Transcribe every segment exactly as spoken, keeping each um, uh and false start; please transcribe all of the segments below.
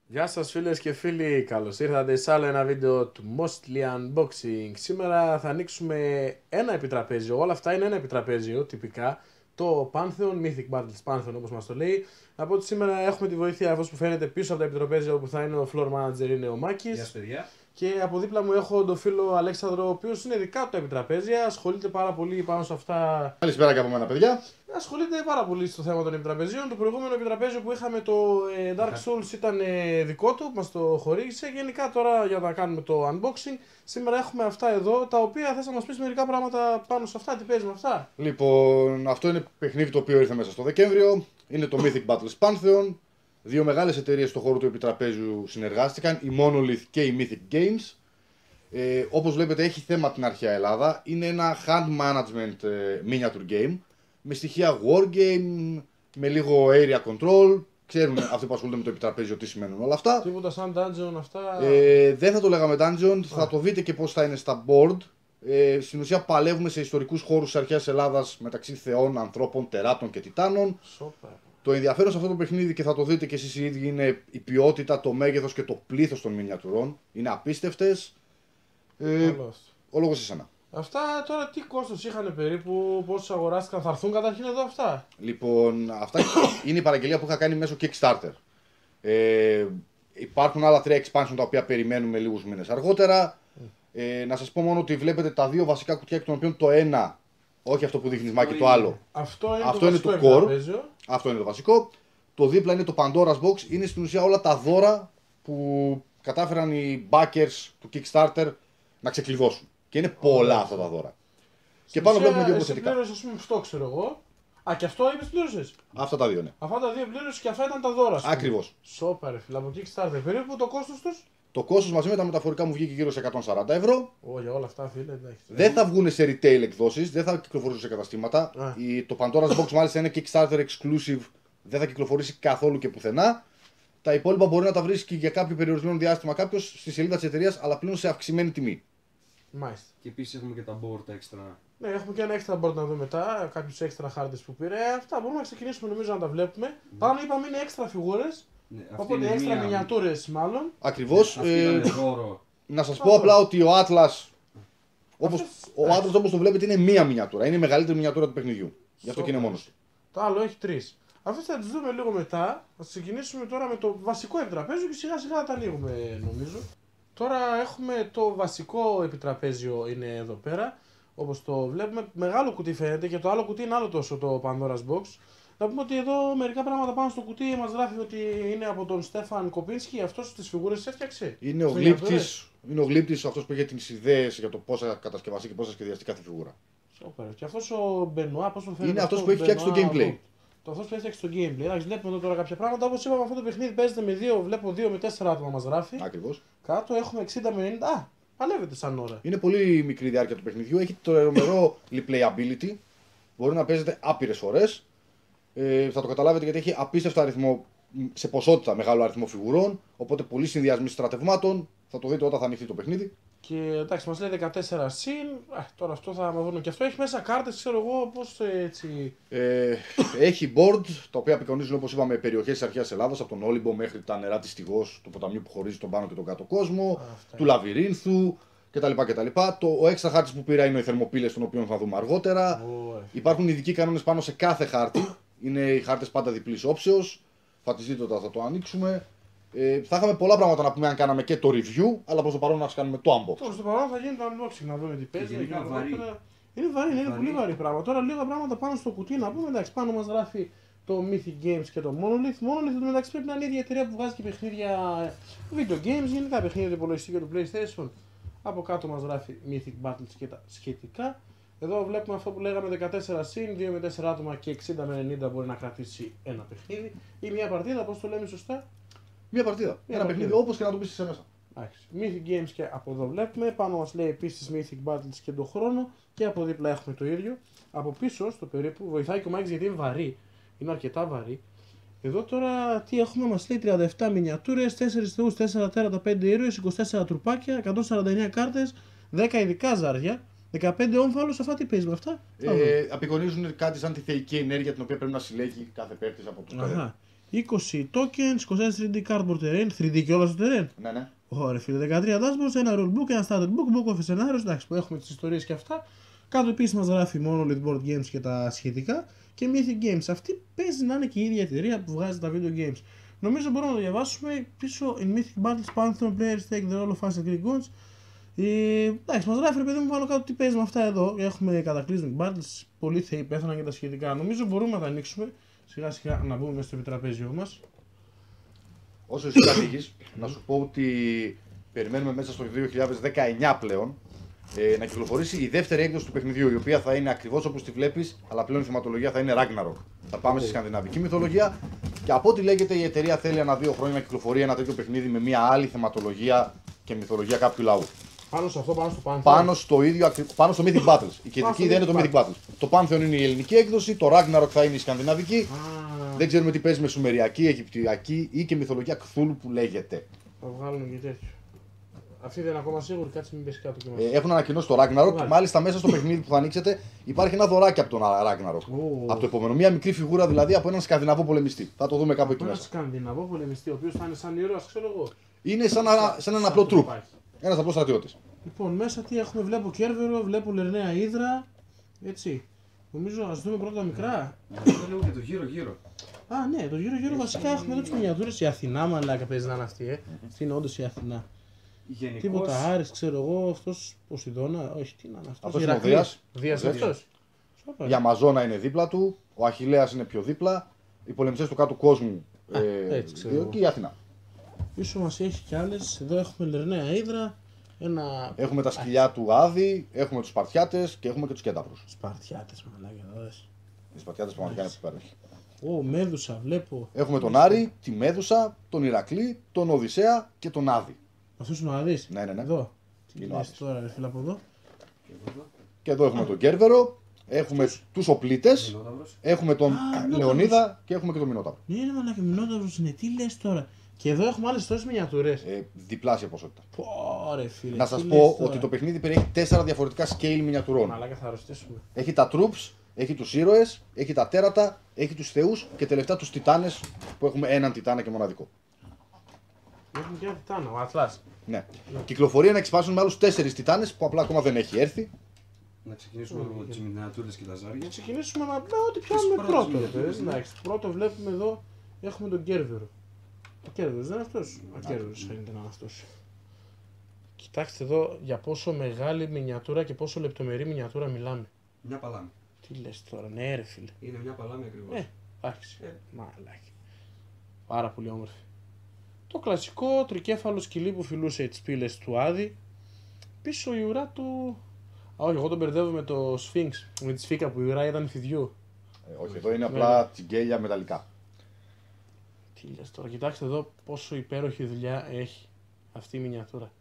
Γεια σας φίλες και φίλοι, καλώς ήρθατε σε άλλο ένα βίντεο του Mostly Unboxing. Σήμερα θα ανοίξουμε ένα επιτραπέζιο, όλα αυτά είναι ένα επιτραπέζιο τυπικά. Το Pantheon, Mythic Battles Pantheon όπως μας το λέει. Να πω ότι σήμερα έχουμε τη βοήθεια αυτός που φαίνεται πίσω από τα επιτραπέζια όπου θα είναι ο Floor Manager, είναι ο Μάκης. Γεια σας παιδιά. Και από δίπλα μου έχω τον φίλο Αλέξανδρο, ο οποίος είναι δικά του τα επιτραπέζια, ασχολείται πάρα πολύ πάνω σε αυτά. Καλησπέρα και από μένα, παιδιά. Ασχολείται πάρα πολύ στο θέμα των επιτραπεζίων. Το προηγούμενο επιτραπέζιο που είχαμε, το ε, Dark Souls, ήταν ε, δικό του, που μας το χορήγησε. Γενικά τώρα για να κάνουμε το unboxing, σήμερα έχουμε αυτά εδώ, τα οποία θες να μας πεις μερικά πράγματα πάνω σε αυτά, τι παίζει με αυτά. Λοιπόν, αυτό είναι παιχνίδι το οποίο ήρθε μέσα στο Δεκέμβριο. Είναι το Mythic Battles Pantheon. Δύο μεγάλες εταιρείες στον χώρο του επιτραπέζιου συνεργάστηκαν, η Monolith και η Mythic Games. Ε, όπως βλέπετε έχει θέμα την αρχαία Ελλάδα. Είναι ένα hand management ε, miniature game με στοιχεία wargame, με λίγο area control. Ξέρουν αυτοί που ασχολούνται με το επιτραπέζιο τι σημαίνουν όλα αυτά. Τίποτα σαν dungeon αυτά. Ε, δεν θα το λέγαμε dungeon, θα το δείτε και πώς θα είναι στα board. Ε, στην ουσία παλεύουμε σε ιστορικούς χώρους της αρχαίας Ελλάδας μεταξύ θεών, ανθρώπων, τεράτων και τιτάνων. Σόπα. Το ενδιαφέρον σε αυτό το παιχνίδι, και θα το δείτε και εσείς οι ίδιοι, είναι η ποιότητα, το μέγεθος και το πλήθος των μινιατουρών. Είναι απίστευτες. Ε, ο λόγος εσένα. Αυτά τώρα τι κόστος είχαν περίπου, πόσους αγοράστηκαν, θα έρθουν καταρχήν εδώ αυτά. Λοιπόν, αυτά είναι η παραγγελία που είχα κάνει μέσω Kickstarter. Ε, υπάρχουν άλλα τρία expansion τα οποία περιμένουμε λίγους μήνες αργότερα. Ε, να σας πω μόνο ότι βλέπετε τα δύο βασικά κουτιά, εκ των οποίων το ένα, όχι αυτό που δείχνεις Μάκη, το άλλο. Αυτό είναι αυτό το, είναι το core. Αυτό είναι το βασικό. Το δίπλα είναι το Pandora's Box. Είναι στην ουσία όλα τα δώρα που κατάφεραν οι backers του Kickstarter να ξεκλειδώσουν. Και είναι πολλά αυτά τα δώρα. Και πάνω βλέπουμε δύο υποθετικά. Πλήρωσες, ας πούμε, αυτό ξέρω εγώ. Α, και αυτό είπες πλήρωσες. Αυτά τα δύο, ναι. Αυτά τα δύο πλήρωσες και αυτά ήταν τα δώρα σου. Ακριβώς. Σόπα ρε φίλε, από Kickstarter. Περίπου το κόστος τους. Το κόστος μαζί με τα μεταφορικά μου βγήκε γύρω σε εκατόν σαράντα ευρώ. Ω, για όλα αυτά φίλε, εντάξει. Δεν θα βγουν σε retail εκδόσεις, δεν θα κυκλοφορήσουν σε καταστήματα. Η, το Pandora's Box μάλιστα είναι Kickstarter exclusive, δεν θα κυκλοφορήσει καθόλου και πουθενά. Τα υπόλοιπα μπορεί να τα βρίσκει για κάποιο περιορισμένο διάστημα κάποιος στη σελίδα της εταιρείας, αλλά πλέον σε αυξημένη τιμή. Μάλιστα. Και επίσης έχουμε και τα board έξτρα. Ναι, έχουμε και ένα έξτρα board να δούμε μετά, κάποιους έξτρα χάρτες που πήρε. Αυτά μπορούμε να ξεκινήσουμε νομίζω να τα βλέπουμε. Mm. Πάνω είπαμε είναι έξτρα φιγούρες. Ναι, οπότε έξτρα μία... μινιατούρες μάλλον. Ακριβώς. Ναι, ε, δώρο. να σας πω απλά ότι ο Atlas, όπως, Αυτές... ο Atlas όπως το βλέπετε είναι μία μινιατούρα. Είναι η μεγαλύτερη μινιατούρα του παιχνιδιού. Γι' αυτό και είναι μόνος. Το άλλο έχει τρεις. Αυτές θα τις δούμε λίγο μετά. Θα ξεκινήσουμε τώρα με το βασικό επιτραπέζιο και σιγά σιγά θα τα ανοίγουμε νομίζω. Τώρα έχουμε το βασικό επιτραπέζιο, είναι εδώ πέρα. Όπως το βλέπουμε, μεγάλο κουτί φαίνεται και το άλλο κουτί είναι άλλο τόσο, το Pandora's Box. Να πούμε ότι εδώ μερικά πράγματα πάνω στο κουτί μας γράφει ότι είναι από τον Στέφαν Κοπίνσκι, αυτός τις φιγούρες έφτιαξε. Είναι ο γλύπτης, είναι ο γλύπτης αυτός που είχε τις ιδέες για το πώς θα κατασκευαστεί και πώς θα σχεδιαστεί κάθε φιγούρα. Σупер. Και αυτός ο Μπενουά, πώς το φαίνεται. Είναι αυτός που έχει φτιάξει το gameplay. Το αυτός που έχει φτιάξει το gameplay. Εντάξει, βλέπουμε εδώ τώρα κάποια πράγματα. Όπως είπαμε, αυτό το παιχνίδι παίζεται με δύο, βλέπω δύο με τέσσερα άτομα μας γράφει. Ακριβώς. Κάτω έχουμε εξήντα με ενενήντα. Α, παλεύεται σαν ώρα. Είναι πολύ μικρή διάρκεια του παιχνιδιού. Έχει το τρομερό replayability. Μπορεί να παίζεται άπειρες φορές. Ε, θα το καταλάβετε γιατί έχει απίστευτο αριθμό, σε ποσότητα μεγάλο αριθμό φιγουρών. Οπότε πολλοί συνδυασμοί στρατευμάτων. Θα το δείτε όταν θα ανοιχτεί το παιχνίδι. Και εντάξει, μας λέει δεκατέσσερα συν. Α, τώρα αυτό θα δούμε. Και αυτό έχει μέσα κάρτες, ξέρω εγώ πώς έτσι. Ε, έχει board τα οποία απεικονίζουν, όπως είπαμε, περιοχές της αρχαίας Ελλάδας, από τον Όλυμπο μέχρι τα νερά της Στιγός, του ποταμιού που χωρίζει τον πάνω και τον κάτω κόσμο, Αυτά. του Λαβυρίνθου κτλ. κτλ. Το, ο έξτρα χάρτης που πήρα είναι οι θερμοπύλες, τον οποίο θα δούμε αργότερα. Oh, Υπάρχουν ειδικοί κανόνες πάνω σε κάθε χάρτη. Είναι οι χάρτες πάντα διπλής όψεως. Θα τις δείτε όταν θα το ανοίξουμε. Ε, θα είχαμε πολλά πράγματα να πούμε αν κάναμε και το review, αλλά προς το παρόν να κάνουμε το unboxing. Τώρα στο παρόν θα γίνει το unboxing να δούμε τι παίζει. γενικά να δούμε βαρύ. τώρα. Είναι βαρύ, είναι, είναι πολύ βαρύ πράγμα. Τώρα λίγα πράγματα πάνω στο κουτί να πούμε. Εντάξει, πάνω μας γράφει το Mythic Games και το Monolith. Monolith εντάξει πρέπει να είναι η ίδια εταιρεία που βγάζει και παιχνίδια video games, γενικά παιχνίδια του υπολογιστή και του PlayStation. Από κάτω μας γράφει Mythic Battles και τα σχετικά. Εδώ βλέπουμε αυτό που λέγαμε δεκατέσσερα συν, δύο με τέσσερα άτομα και εξήντα με ενενήντα μπορεί να κρατήσει ένα παιχνίδι ή μια παρτίδα, πώς το λέμε σωστά. Μια παρτίδα. Μια ένα παρτίδα. παιχνίδι, όπως και να το πεις σε μέσα. Εντάξει. Mythic Games και από εδώ βλέπουμε. Πάνω μας λέει επίσης Mythic Battles και τον χρόνο. Και από δίπλα έχουμε το ίδιο. Από πίσω στο περίπου βοηθάει και ο Μάκης γιατί είναι βαρύ. Είναι αρκετά βαρύ. Εδώ τώρα τι έχουμε, μας λέει τριάντα επτά μινιατούρες, τέσσερα θεούς, τέσσερα τέρατα, πέντε ήρωες, είκοσι τέσσερα τρουπάκια, εκατόν σαράντα εννέα κάρτες, δέκα ειδικά ζάρια, δεκαπέντε όμφαλους. Αυτά τι παίζει με αυτά. Ε, απεικονίζουν κάτι σαν τη θεϊκή ενέργεια την οποία πρέπει να συλλέγει κάθε παίκτης από τους παίκτες. είκοσι tokens, είκοσι ένα θρι ντι cardboard terrain, θρι ντι και όλα στο terrain. Ναι, ναι. Ωραία, φίλε, δεκατρία dashboards, ένα rulebook, ένα starter book, book of scenarios, εντάξει, που έχουμε τις ιστορίες και αυτά. Κάτω επίσης μας γράφει Monolith Board Games και τα σχετικά και Mythic Games. Αυτή παίζει να είναι και η ίδια εταιρεία που βγάζει τα video games. Νομίζω μπορούμε να το διαβάσουμε πίσω. In Mythic Battles, Pantheon players take the role of Fast Greek gods. Ε, εντάξει, μας γράφει ρε παιδί μου πάνω κάτω τι παίζει με αυτά εδώ. Έχουμε Cataclysmic Battles, πολλοί θεοί πέθαναν και τα σχετικά. Νομίζω μπορούμε να τα ανοίξουμε σιγά σιγά να μπούμε μέσα στο επιτραπέζιό μας. Όσο εσύ ανοίγεις, να σου πω ότι περιμένουμε μέσα στο δύο χιλιάδες δεκαεννιά πλέον ε, να κυκλοφορήσει η δεύτερη έκδοση του παιχνιδιού, η οποία θα είναι ακριβώς όπως τη βλέπεις, αλλά πλέον η θεματολογία θα είναι Ragnarok. Θα πάμε στη σκανδιναβική μυθολογία και από ό,τι λέγεται η εταιρεία θέλει ανά δύο χρόνια να κυκλοφορεί ένα τέτοιο παιχνίδι με μια άλλη θεματολογία και μυθολογία κάποιου λαού. Πάνω σε αυτό, πάνω στο Pantheon. Πάνω στο, ίδιο, πάνω στο Mythic Battles. Η κεντρική ιδέα είναι το Mythic Battles. Το Pantheon είναι η ελληνική έκδοση, το Ragnarok θα είναι η σκανδιναβική. Ah. Δεν ξέρουμε τι παίζει με σουμεριακή, αιγυπτιακή ή και μυθολογία Κθούλου που λέγεται. Θα βγάλουμε και τέτοιο. Αυτή δεν είναι ακόμα σίγουρη, κάτσε μην πέσει κάτω και μας. Ε, έχουν ανακοινώσει το Ragnarok. Μάλιστα. Μάλιστα μέσα στο παιχνίδι που θα ανοίξετε υπάρχει ένα δωράκι από τον Ragnarok. Oh. Από το επόμενο. Μια μικρή φιγούρα δηλαδή από έναν σκανδιναβό πολεμιστή. Θα το δούμε κάπου εκεί Ένα μέσα. σκανδιναβό πολεμιστή, ο οποίος θα είναι σαν ήρωας, ξέρω εγώ. Είναι σαν, ένα, σαν έναν απλό τρουπ. Υπάρχει. Ένα απλό στρατιώτη. Λοιπόν, μέσα τι έχουμε, βλέπω Κέρβερο, βλέπω Λερναία Ήδρα. Έτσι. Νομίζω να δούμε πρώτα τα μικρά. Αυτό λέω και το γύρω-γύρω. Α, ναι, το γύρω-γύρω βασικά έχουμε εδώ τις μινιατούρες. Η Αθηνά, μαλάκα παίζει να είναι αυτή, ε. Αυτή είναι όντως η Αθηνά. Γενικώς, Τίποτα Άρης, ξέρω εγώ, αυτός Ποσειδώνα, όχι, τι να είναι αυτός. Αυτός είναι ο Ηρακλής. Δίας. Δίας Δίας. αυτός. Σοπα. Η Αμαζόνα είναι δίπλα του. Ο Αχιλλέας είναι πιο δίπλα. Οι πολεμιστές του κάτω κόσμου. Α, ε, έτσι ξέρω δύο, εγώ. και η Αθηνά. Πίσω μας έχει κι άλλες. Εδώ έχουμε Λερναία Ήδρα. Ένα. Έχουμε τα σκυλιά του Άδη, έχουμε τους Σπαρτιάτες και έχουμε και τους Κένταυρους. Σπαρτιάτες, μαλάκα, εδώ δες. Οι Σπαρτιάτες πραγματικά είναι υπέροχοι. Ω, Μέδουσα, βλέπω. Έχουμε τον Άρη, τη Μέδουσα, τον Ηρακλή, τον Οδυσσέα και τον Άδη. Αυτός είναι ο Αδής. Ναι, ναι, ναι. Εδώ. Τι Είναι ο λες Άδης. τώρα, ρε φίλε, από εδώ. Και εδώ έχουμε τον Κέρβερο, έχουμε τους Οπλίτες, Μινόταυρος. έχουμε τον Α, Μινόταυρος. Λεωνίδα και έχουμε και τον Μινόταυρο. Ναι, είναι μαλάκα, Μινόταυρος είναι. Τι λες τώρα. Και εδώ έχουμε άλλες τόσες μινιατούρες. Ε, διπλάσια ποσότητα. Πω, ρε φίλε. Να τι σας λες πω τώρα. ότι το παιχνίδι περιέχει τέσσερα διαφορετικά scale μινιατουρών. Μαλάκα θα αρρωστήσουμε. Έχει τα troops, έχει τους ήρωες, έχει τα τέρατα, έχει τους θεούς και τελευταία τους τιτάνες που έχουμε έναν τιτάνα και μοναδικό. Έχουμε και ένα τιτάνα, ο Αθλάς. Ναι. Κυκλοφορεί ένα expansion με άλλους τέσσερις τιτάνες που απλά ακόμα δεν έχει έρθει. Να ξεκινήσουμε από τις μινιατούρες και τα ζάρια. Να ξεκινήσουμε με, με ό,τι πιάνουμε πρώτες πρώτο. ρε μινιατούρες, παιδί. ναι. Εντάξει, πρώτο βλέπουμε εδώ έχουμε τον Κέρβερο. Ο Κέρβερος δεν είναι αυτός. Ο Κέρβερος φαίνεται να είναι αυτός. Κοιτάξτε εδώ για πόσο μεγάλη μινιατούρα και πόσο λεπτομερή μινιατούρα μιλάμε. Μια παλάμη. Τι λες τώρα, ναι ρε φίλε. Είναι μια παλάμη ακριβώς. Ε, εντάξει. Ε. Μαλάκι. Πάρα πολύ όμορφη. Το κλασικό τρικέφαλο σκυλί που φιλούσε τις πύλες του Άδη. Πίσω η ουρά του. Α, όχι, εγώ τον μπερδεύω με το Sphinx. Με τη σφίκα που η ουρά ήταν φιδιού. Ε, όχι, εδώ είναι απλά τσιγκέλια μεταλλικά. Τι λες τώρα, κοιτάξτε εδώ πόσο υπέροχη δουλειά έχει αυτή η μινιατούρα.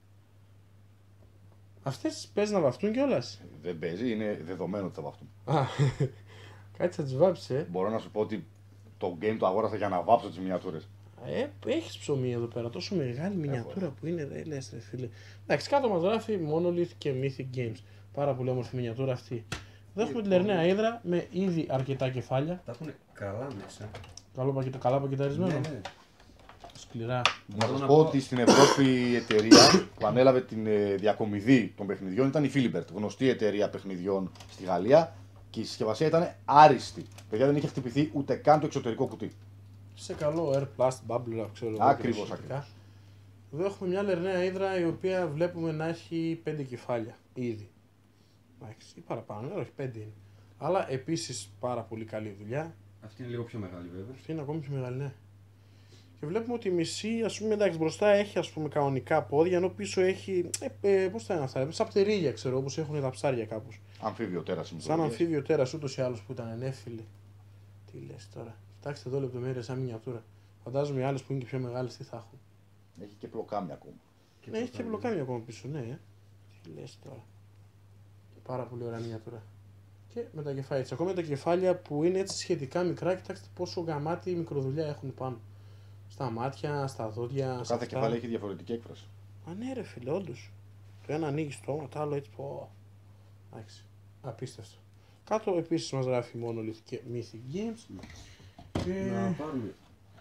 Αυτές παίζει να βαφτούν κιόλας. Δεν παίζει, είναι δεδομένο ότι θα βαφτούν. Α, κάτσε να τις βάψεις, ε. Μπορώ να σου πω ότι το game το αγόρασα για να βάψω τις μινιατούρες. Ε, έχεις ψωμί εδώ πέρα, τόσο μεγάλη μινιατούρα που είναι, ρε, λες ρε φίλε. Εντάξει, κάτω μας γράφει Monolith και Mythic Games. Πάρα πολύ όμορφη μινιατούρα αυτή. Εδώ έχουμε τη Λερναία Ήδρα με ήδη αρκετά κεφάλια. Τα έχουν καλά μέσα. Καλό πακετο, καλά πακεταρισμένο. Ναι, ναι. Σκληρά. Να Μπορώ σας να πω πω- ότι στην Ευρώπη η εταιρεία που ανέλαβε την ε, διακομιδή των παιχνιδιών ήταν η Philibert, γνωστή εταιρεία παιχνιδιών στη Γαλλία και η συσκευασία ήταν άριστη. Παιδιά, δεν είχε χτυπηθεί ούτε καν το εξωτερικό κουτί. Σε καλό Air Plast Bubble, ξέρω εγώ. Ακριβώς, και τα σχετικά. ακριβώς. Εδώ έχουμε μια Λερναία Ήδρα η οποία βλέπουμε να έχει πέντε κεφάλια ήδη. Εντάξει, ή παραπάνω, όχι πέντε είναι. Αλλά επίσης πάρα πολύ καλή δουλειά. Αυτή είναι λίγο πιο μεγάλη βέβαια. Αυτή είναι ακόμη πιο μεγάλη, ναι. Και βλέπουμε ότι η μισή, ας πούμε, εντάξει, μπροστά έχει ας πούμε κανονικά πόδια, ενώ πίσω έχει. Ε, ε, πώς θα είναι αυτά, σαν πτερίγια ξέρω, όπως έχουν τα ψάρια κάπως. Αμφίβιο τέρας. Σαν αμφίβιο τέρας ούτως ή άλλως που ήταν ενέφιλοι. Τι λες τώρα. Κοιτάξτε εδώ λεπτομέρειες σαν μινιατούρα. Φαντάζομαι οι άλλες που είναι και πιο μεγάλες τι θα έχουν. Έχει και πλοκάμια ακόμα. Ναι, έχει και μπλοκάμια ακόμα πίσω, ναι. ε. Τι λες τώρα. Πάρα πολύ ωραία μινιατούρα. Και με τα κεφάλια της. Ακόμα με τα κεφάλια που είναι έτσι σχετικά μικρά, κοιτάξτε πόσο γαμάτι μικροδουλειά έχουν πάνω. Στα μάτια, στα δόντια. Το σε κάθε αυτά. κεφάλι έχει διαφορετική έκφραση. Α, ναι, ρε φίλε, όντως. Το ένα ανοίγει στόμα, το άλλο έτσι πω. Εντάξει. Απίστευτο. Κάτω επίσης μας γράφει Monolith και Mythic Games. Και... Να πάρουμε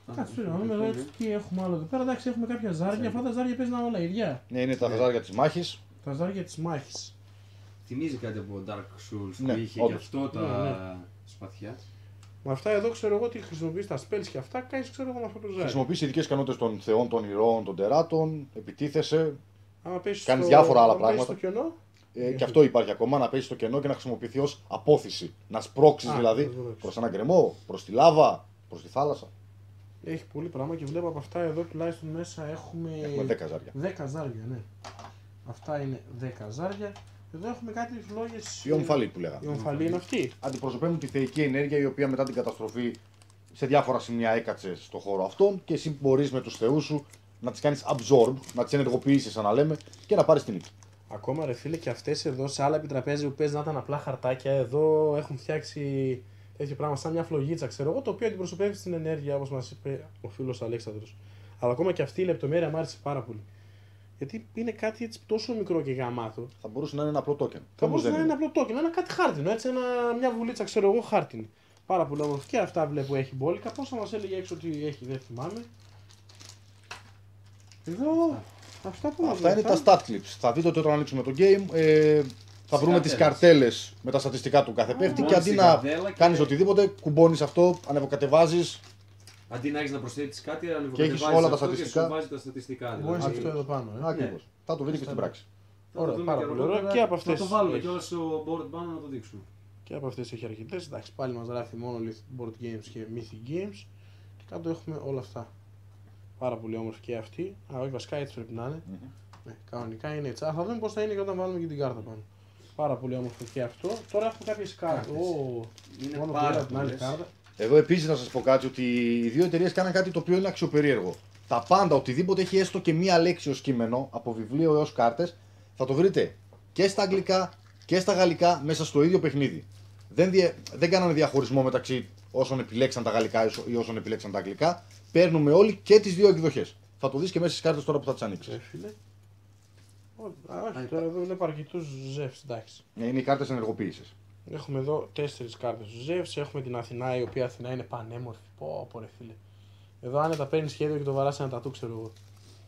Κάτσε να δούμε εδώ τι έχουμε άλλο εδώ πέρα. Εντάξει, έχουμε κάποια ζάρια. Αυτά τα ζάρια παίζουν όλα ίδια. Ναι, είναι τα ζάρια της μάχης. Τα ζάρια της μάχης. Θυμίζει κάτι από Dark Souls Ναι, που είχε όντως. και αυτό τα Ναι, ναι. σπαθιά. Με αυτά εδώ ξέρω εγώ ότι χρησιμοποιείς τα spells και αυτά. Κάνεις ξέρω εγώ με αυτό το ζάρι. Χρησιμοποιείς ειδικές ικανότητες των θεών, των ηρώων, των τεράτων, επιτίθεσαι. Άμα πέσεις Κάνεις στο- διάφορα άλλα άμα πέσεις πράγματα. στο κενό. Ε, και αυτό υπάρχει ακόμα, να πέσει στο κενό και να χρησιμοποιηθεί ως απόθυση. Να σπρώξεις Α, δηλαδή να σπρώξεις. προς έναν γκρεμό, προς τη λάβα, προς τη θάλασσα. Έχει πολύ πράγμα και βλέπω από αυτά εδώ τουλάχιστον μέσα έχουμε. Έχουμε δέκα ζάρια. δέκα ζάρια, ναι. Αυτά είναι δέκα ζάρια. Εδώ έχουμε κάτι φλόγες. Η ομφαλή που λέγαμε. Η ομφαλή είναι αυτή. Αντιπροσωπεύουν τη θεϊκή ενέργεια η οποία μετά την καταστροφή σε διάφορα σημεία έκατσε στο χώρο αυτόν και εσύ μπορείς με τους θεούς σου να τις κάνεις absorb, να τις ενεργοποιήσεις σαν να λέμε και να πάρεις την νίκη. Ακόμα ρε φίλε και αυτές εδώ σε άλλα επιτραπέζια που παίζει να ήταν απλά χαρτάκια, εδώ έχουν φτιάξει τέτοιο πράγμα σαν μια φλογίτσα ξέρω εγώ, το οποίο αντιπροσωπεύει την ενέργεια όπως μας είπε ο φίλος Αλέξανδρος. Αλλά ακόμα και αυτή η λεπτομέρεια μου άρεσε πάρα πολύ. Γιατί είναι κάτι έτσι τόσο μικρό και γαμάτο. Θα μπορούσε να είναι ένα απλό token. Θα Όμως μπορούσε δεν να είναι ένα απλό token, ένα κάτι χάρτινο, έτσι, ένα, μια βουλίτσα ξέρω εγώ χάρτινη. Πάρα πολύ όμορφη. Και αυτά βλέπω έχει μπόλικα. Πόσα μας έλεγε έξω ότι έχει, δεν θυμάμαι. Εδώ. Αυτά που Αυτά είναι τα stat clips. Θα δείτε ότι όταν ανοίξουμε το game ε, θα βρούμε τις καρτέλες με τα στατιστικά του κάθε παίχτη και Βάλεις αντί την να καρτέλα και- κάνεις οτιδήποτε, κουμπώνεις αυτό, ανεβοκατεβάζεις. Αντί να έχει να προσθέτει κάτι, Και έχεις ανεβοκατεβάζεις όλα τα αυτό στατιστικά. Και σου βάζει τα στατιστικά. Μπορείς Δηλαδή, αυτό εδώ πάνω. Ε. Ακριβώς. Θα το δείτε και στην πράξη. θα το Ωραία, δούμε πάρα και πολύ αργότερα. ωραία. Και από αυτές Θα το βάλουμε έχει. κιόλας στο board πάνω να το δείξουμε. Και από αυτές έχει αρκετές. Εντάξει, πάλι μας γράφει Monolith Board Games και Mythic Games. Και κάτω έχουμε όλα αυτά. Πάρα πολύ όμορφη και αυτή. Α, όχι, βασικά έτσι πρέπει να είναι. Ναι, κανονικά είναι έτσι. Α, θα δούμε πώς θα είναι και όταν βάλουμε και την κάρτα πάνω. Πάρα πολύ όμορφο και αυτό. Τώρα έχουμε κάποιες κάρτες. Κάρτες. Ω, Είναι μόνο πάρα πήρα την άλλη πολλές. κάρτα. Εδώ επίσης να σας πω κάτι ότι οι δύο εταιρείες κάναν κάτι το οποίο είναι αξιοπερίεργο. Τα πάντα, οτιδήποτε έχει έστω και μία λέξη ως κείμενο, από βιβλίο έως κάρτες, θα το βρείτε και στα αγγλικά και στα γαλλικά μέσα στο ίδιο παιχνίδι. Δεν, διε... δεν κάνανε διαχωρισμό μεταξύ όσων επιλέξαν τα γαλλικά ή όσων επιλέξαν τα αγγλικά. Παίρνουμε όλοι και τις δύο εκδοχές. Θα το δεις και μέσα στις κάρτες τώρα που θα τις ανοίξεις. Ε, φίλε. Ω, α, όχι, τώρα εδώ βλέπω αρκετούς ζεύς, εντάξει. Ναι, είναι οι κάρτες ενεργοποίησης. Έχουμε εδώ τέσσερις κάρτες του Ζεύς. Έχουμε την Αθηνά, η οποία Αθηνά είναι πανέμορφη. Πω, πω ρε φίλε. Εδώ άνετα παίρνει σχέδιο και το βαράς ένα τατού, ξέρω εγώ.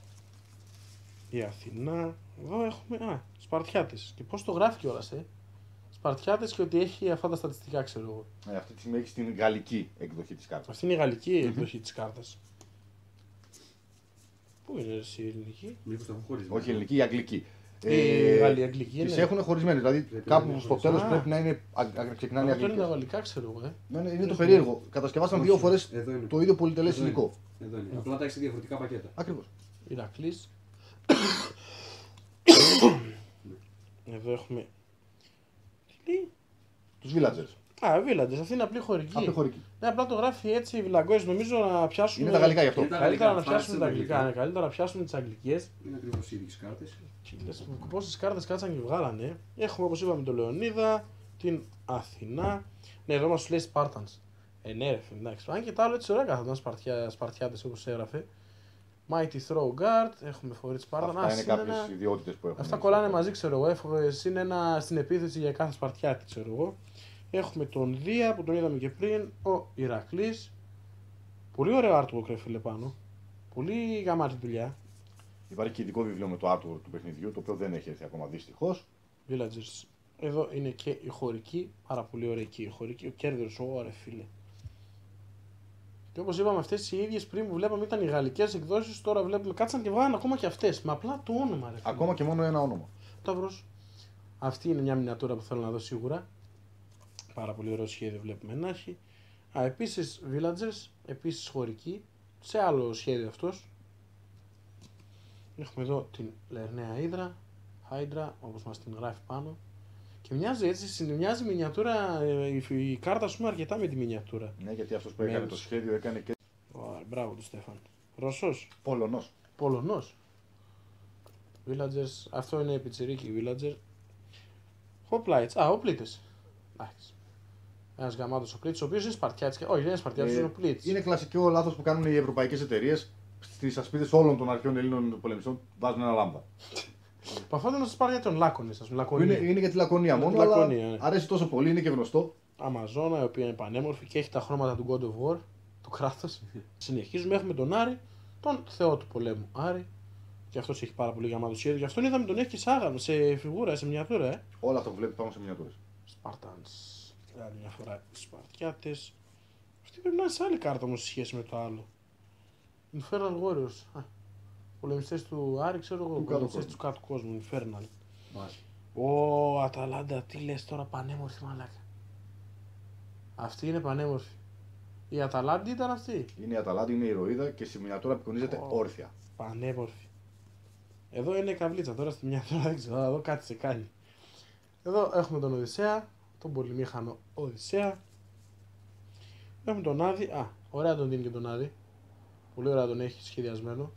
Η Αθηνά. Εδώ έχουμε. Α, Σπαρτιάτες. Και πώς το γράφει κιόλας, ε. Σπαρτιάτες και ότι έχει αυτά τα στατιστικά, ξέρω εγώ. Ε, αυτή τη στιγμή έχεις την γαλλική εκδοχή της κάρτας. Αυτή είναι η γαλλική εκδοχή της κάρτας. Πού είναι εσύ, η ελληνική? Μήπως το έχουν χωρίσει. Όχι η ελληνική, η αγγλική. Η Γαλλική, αγγλική Τις είναι. έχουν χωρισμένες, δηλαδή Πρέπει κάπου να είναι στο χωρισμένες. τέλος Α. πρέπει να είναι, α, α, ξεκινάνε οι Αυτό είναι τα αγγλικές. γαλλικά, ξέρω εγώ, ε. Ναι, ναι, είναι το περίεργο. Κατασκευάσαν δύο Όχι, φορές εδώ είναι. το ίδιο πολυτελές Εδώ είναι. υλικό. Εδώ είναι. Απλά τα έχει σε διαφορετικά πακέτα. Ακριβώς. Ηρακλής. Εδώ έχουμε. Τι λέει? Τους villagers. Α, Villagers, αυτή είναι απλή χωρική. Απλή χωρική. Ναι, απλά το γράφει έτσι η Villagers. Νομίζω να πιάσουμε. Είναι τα γαλλικά γι' αυτό. Είναι τα Καλύτερα γαλλικά, να πιάσουμε τα φάρσε τα αγγλικά. αγγλικά. Ναι, καλύτερα να πιάσουμε τι αγγλικές. Είναι ακριβώς οι ίδιες κάρτες. Πόσε κάρτε κάτσαν και βγάλανε. Έχουμε όπως είπαμε τον Λεωνίδα, την Αθηνά. Ναι, εδώ μας λέει Spartans. Ε, ναι, ρε φίλε, εντάξει. Αν και τα άλλο έτσι ωραία καθόταν Σπαρτιά, Σπαρτιάτες όπως έγραφε. Mighty Throw Guard, έχουμε φορεί Spartan. Αυτά Α, είναι συν κάποιες ένα- ιδιότητες που έχουν. Αυτά κολλάνε μαζί, ξέρω εγώ. Έχω συν ένα στην επίθεση για κάθε Σπαρτιάτη, ξέρω εγώ. Έχουμε τον Δία που τον είδαμε και πριν. Ο Ηρακλής. Πολύ ωραίο artwork, ρε φίλε πάνω. Πολύ γαμάτη δουλειά. Υπάρχει και ειδικό βιβλίο με το artwork του παιχνιδιού, το οποίο δεν έχει έρθει ακόμα δυστυχώς. Villagers. Εδώ είναι και η χωρική. Πάρα πολύ ωραία εκεί η χωρική. Ο Κέρδερος, ωραία φίλε. Και όπως είπαμε, αυτές οι ίδιες πριν που βλέπαμε ήταν οι γαλλικές εκδόσεις. Τώρα βλέπουμε κάτσαν και βγάλαν ακόμα και αυτές. Με απλά το όνομα, ρε φίλε. Ακόμα και μόνο ένα όνομα. Ταύρος. Αυτή είναι μια μινιατούρα που θέλω να δω σίγουρα. Πάρα πολύ ωραίο σχέδιο βλέπουμε να έχει. Α, επίσης Villagers, επίσης χωρική. Σε άλλο σχέδιο αυτός. Έχουμε εδώ την Λερναία Hydra, Hydra όπως μας την γράφει πάνω. Και μοιάζει έτσι, μοιάζει η μινιατούρα, ε, η, η κάρτα σου αρκετά με τη μινιατούρα. Ναι, γιατί αυτός που έκανε Μέρος. το σχέδιο έκανε και Ω, μπράβο του Στέφαν. Ρωσός, Πολωνός. Πολωνός. Villagers, αυτό είναι πιτσιρίκι Villager. Hoplites, α, οπλίτες. Εντάξει. Ένας γαμάτος οπλίτης, ο οποίος είναι Σπαρτιάτης. και- Όχι, δεν είναι Σπαρτιάτης, Ε, είναι οπλίτης. Είναι κλασικό λάθος που κάνουν οι ευρωπαϊκές εταιρείες. Στις ασπίδες όλων των αρχαίων Ελλήνων πολεμιστών βάζουν ένα λάμδα. Παφόνται να σας πάρει για τον Λάκωνης, ας πούμε, Που Λακωνία. είναι, είναι για τη λακωνία Για τη μόνο, λακωνία, αλλά ναι. αρέσει τόσο πολύ, είναι και γνωστό. Αμαζόνα, η οποία είναι πανέμορφη και έχει τα χρώματα του God of War. του κράτους. Συνεχίζουμε, έχουμε τον Άρη, τον θεό του πολέμου Άρη. Και αυτός έχει πάρα πολύ γαμάτο σχέδιο. Γι' αυτόν είδαμε τον έχει και σάγανο σε φιγούρα, σε μiniatura, ε. Όλα αυτά που βλέπει πάνω σε μινιατούρες. Σπαρτάνς. Άλλη μια φορά οι Σπαρτιάτες. Αυτή πρέπει να είναι σε άλλη κάρτα όμως σε σχέση με το άλλο. Infernal Warriors. Α, πολεμιστές του Άρη, ξέρω εγώ. Του Πολεμιστές κάτω του κάτω κόσμου. Infernal. Μάλιστα. Ω, Αταλάντα, τι λες τώρα, πανέμορφη μαλάκα. Αυτή είναι πανέμορφη. Η Αταλάντη ήταν αυτή. Είναι η Αταλάντη, είναι η ηρωίδα και στη μινιατούρα απεικονίζεται Ω. όρθια. Πανέμορφη. Εδώ είναι καβλίτσα, τώρα στη μια τώρα δεν ξέρω, εδώ κάτι σε κάνει. Εδώ έχουμε τον Οδυσσέα, τον πολυμήχανο Οδυσσέα. Έχουμε τον Άδη, α, ωραία τον δίνει και τον Άδη. Πολύ ωραία τον έχει σχεδιασμένο.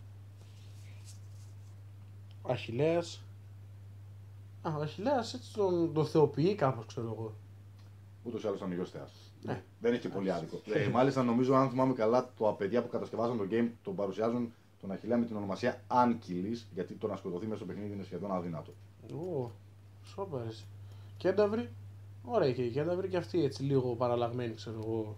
Αχιλλέας. Α, ο Αχιλλέας έτσι τον, τον θεοποιεί κάπως, ξέρω εγώ. Ούτως ή άλλως ήταν γιος θεάς. Ναι. Δεν έχει και πολύ άδικο. ε, μάλιστα, νομίζω, αν θυμάμαι καλά, το παιδιά που κατασκευάζαν το game τον παρουσιάζουν τον Αχιλλέα με την ονομασία Άνκυλης, γιατί το να σκοτωθεί μέσα στο παιχνίδι είναι σχεδόν αδύνατο. Ω, σόπαρες. Κένταβρη. Ωραία και η Κένταβρη και αυτή έτσι λίγο παραλλαγμένη, ξέρω εγώ.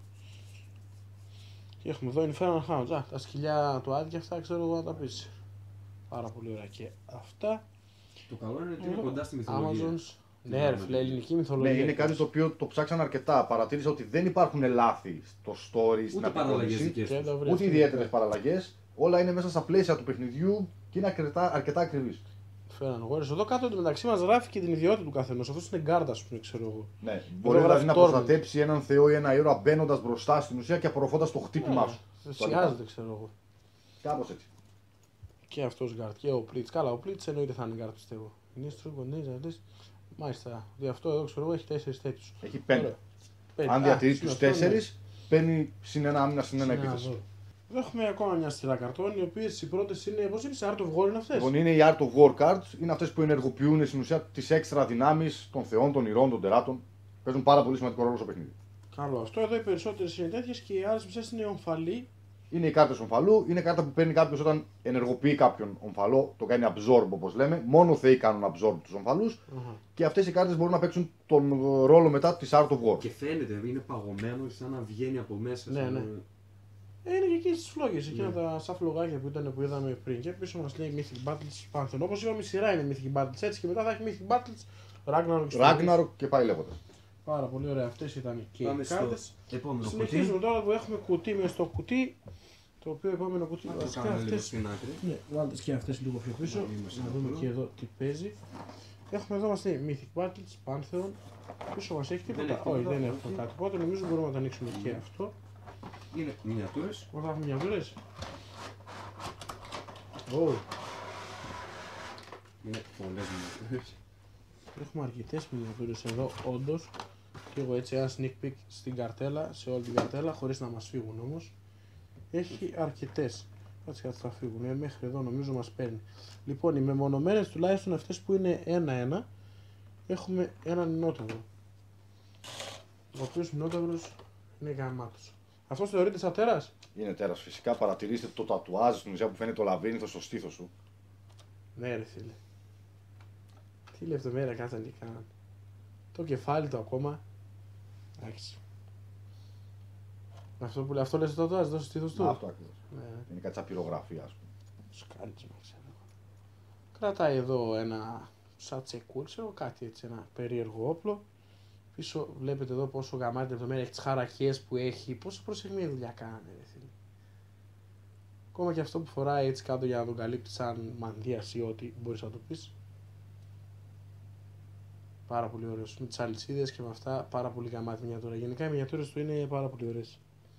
Και έχουμε εδώ Infernal Hounds. Α, τα σκυλιά του Άδη και αυτά ξέρω εγώ να τα πεις. Πάρα πολύ ωραία και αυτά. Το καλό είναι ότι είναι κοντά στη μυθολογία. Amazons. Ναι, ρε φίλε, ελληνική μυθολογία. Ναι, είναι κάτι το οποίο το ψάξαν αρκετά. Παρατήρησα ότι δεν υπάρχουν λάθη στο story, στην Ούτε παραλλαγές απεικόνιση, δικές τους. Κένταβρη, ούτε αυτή. ιδιαίτερες παραλλαγές. Όλα είναι μέσα στα πλαίσια του παιχνιδιού και είναι αρκετά, αρκετά ακριβείς. Infernal Warriors. Εδώ κάτω μεταξύ μας γράφει και την ιδιότητα του καθενός. Αυτός είναι γκάρντα, ας πούμε, ξέρω εγώ. Ναι, μπορεί γράφει δηλαδή να Torment. προστατέψει έναν θεό ή ένα ήρωα μπαίνοντα μπροστά στην ουσία και απορροφώντας το χτύπημά σου. Σιγάζεται, ξέρω εγώ. Κάπως έτσι. Και αυτός γκάρτ. Και ο Πλίτς. Καλά, ο Πλίτς εννοείται θα είναι γκάρτ, πιστεύω. Νίστρο, κοντέιζα, λες. Μάλιστα. Δι' αυτό εδώ ξέρω εγώ έχει τέσσερις τέτοιους. Έχει πέντε. Ωραία. Πέντε. Αν Α, διατηρεί συν του αυτό, ναι. τέσσερις, παίρνει συν ένα άμυνα, συν ένα Συν ένα επίθεση. δώρο. Εδώ έχουμε ακόμα μια σειρά καρτών, οι οποίες οι πρώτες είναι, πώς είναι, σε Art of War είναι αυτές. Λοιπόν, είναι οι Art of War cards, είναι αυτές που ενεργοποιούν στην ουσία τις έξτρα δυνάμεις των θεών, των ηρώων, των τεράτων. Παίζουν πάρα πολύ σημαντικό ρόλο στο παιχνίδι. Καλό αυτό. Εδώ οι περισσότερες είναι τέτοιες και οι άλλες μισές είναι ομφαλοί. Είναι οι κάρτες ομφαλού, είναι κάρτα που παίρνει κάποιο όταν ενεργοποιεί κάποιον ομφαλό, το κάνει absorb όπως λέμε. Μόνο θεοί κάνουν absorb τους ομφαλούς Αχα. και αυτές οι κάρτες μπορούν να παίξουν τον ρόλο μετά της Art of War. Και φαίνεται, είναι παγωμένο σαν να βγαίνει από μέσα. Ναι, σαν ναι. να- Ε, είναι και εκεί στις φλόγες, εκείνα Ναι. τα σαν φλογάκια που, ήταν, που είδαμε πριν. Και πίσω μας λέει Mythic Battles Pantheon. Όπως είπαμε, η σειρά είναι Mythic Battles έτσι και μετά θα έχει Mythic Battles Ragnarok. Ragnarok και πάει λέγοντας. Πάρα πολύ ωραία. Αυτές ήταν και Πάμε οι στο κάρτες. επόμενο Συνεχίζουμε κουτί. τώρα που έχουμε κουτί μες στο κουτί. Το οποίο επόμενο κουτί Να το βασικά κάνουμε λίγο αυτές. στην άκρη. Ναι, βάλτε και αυτές λίγο πιο πίσω. Να είμαστε Να δούμε εδώ. και εδώ τι παίζει. Έχουμε εδώ μας λέει Mythic Battles, Pantheon. Πίσω μας έχει Δεν τίποτα. έχει Όχι, τίποτα, δεν όχι. έχουμε κάτι. Οπότε νομίζω μπορούμε να το ανοίξουμε και αυτό. Είναι μινιατούρες. Εδώ θα έχουμε μiniatures. Oh, Είναι πολλές μινιατούρες. έχουμε αρκετές miniatures εδώ, όντως. Και εγώ έτσι ένα sneak peek στην καρτέλα, σε όλη την καρτέλα, χωρίς να μας φύγουν όμως. Έχει αρκετές. Κάτσε κάτι θα φύγουν. Ε, μέχρι εδώ νομίζω μας παίρνει. Λοιπόν, οι μεμονωμένες τουλάχιστον αυτές που είναι ένα-ένα, έχουμε έναν Μινόταυρο. Ο οποίος Μινόταυρος είναι γαμάτος. Αυτός θεωρείται σαν τέρας. Είναι τέρας. Φυσικά παρατηρήστε το τατουάζ στην ουσία που φαίνεται το λαβύρινθο στο στήθος σου. Ναι, ρε φίλε. Τι λεπτομέρεια κάτσαν και κάναν. Το κεφάλι του ακόμα. Εντάξει. Αυτό που λέει, αυτό λες το τατουάζ, εδώ στο στήθος του. Αυτό ακριβώς. Ναι. Είναι κάτι σαν πυρογραφία, ας πούμε. Σκάλισμα, ξέρω. Κρατάει εδώ ένα σαν τσεκούρ, ξέρω κάτι έτσι, ένα περίεργο όπλο. Πίσω βλέπετε εδώ πόσο γαμάτι λεπτομέρεια έχει τις χαρακές που έχει, πόσο προσεγμένη δουλειά κάνανε, ρε φίλε. Ακόμα και αυτό που φοράει έτσι κάτω για να τον καλύπτει σαν μανδύας ή ό,τι μπορείς να το πεις. Πάρα πολύ ωραίος. Με τις αλυσίδες και με αυτά, πάρα πολύ γαμάτι μiniatura. Γενικά οι μiniatures του είναι πάρα πολύ ωραίες.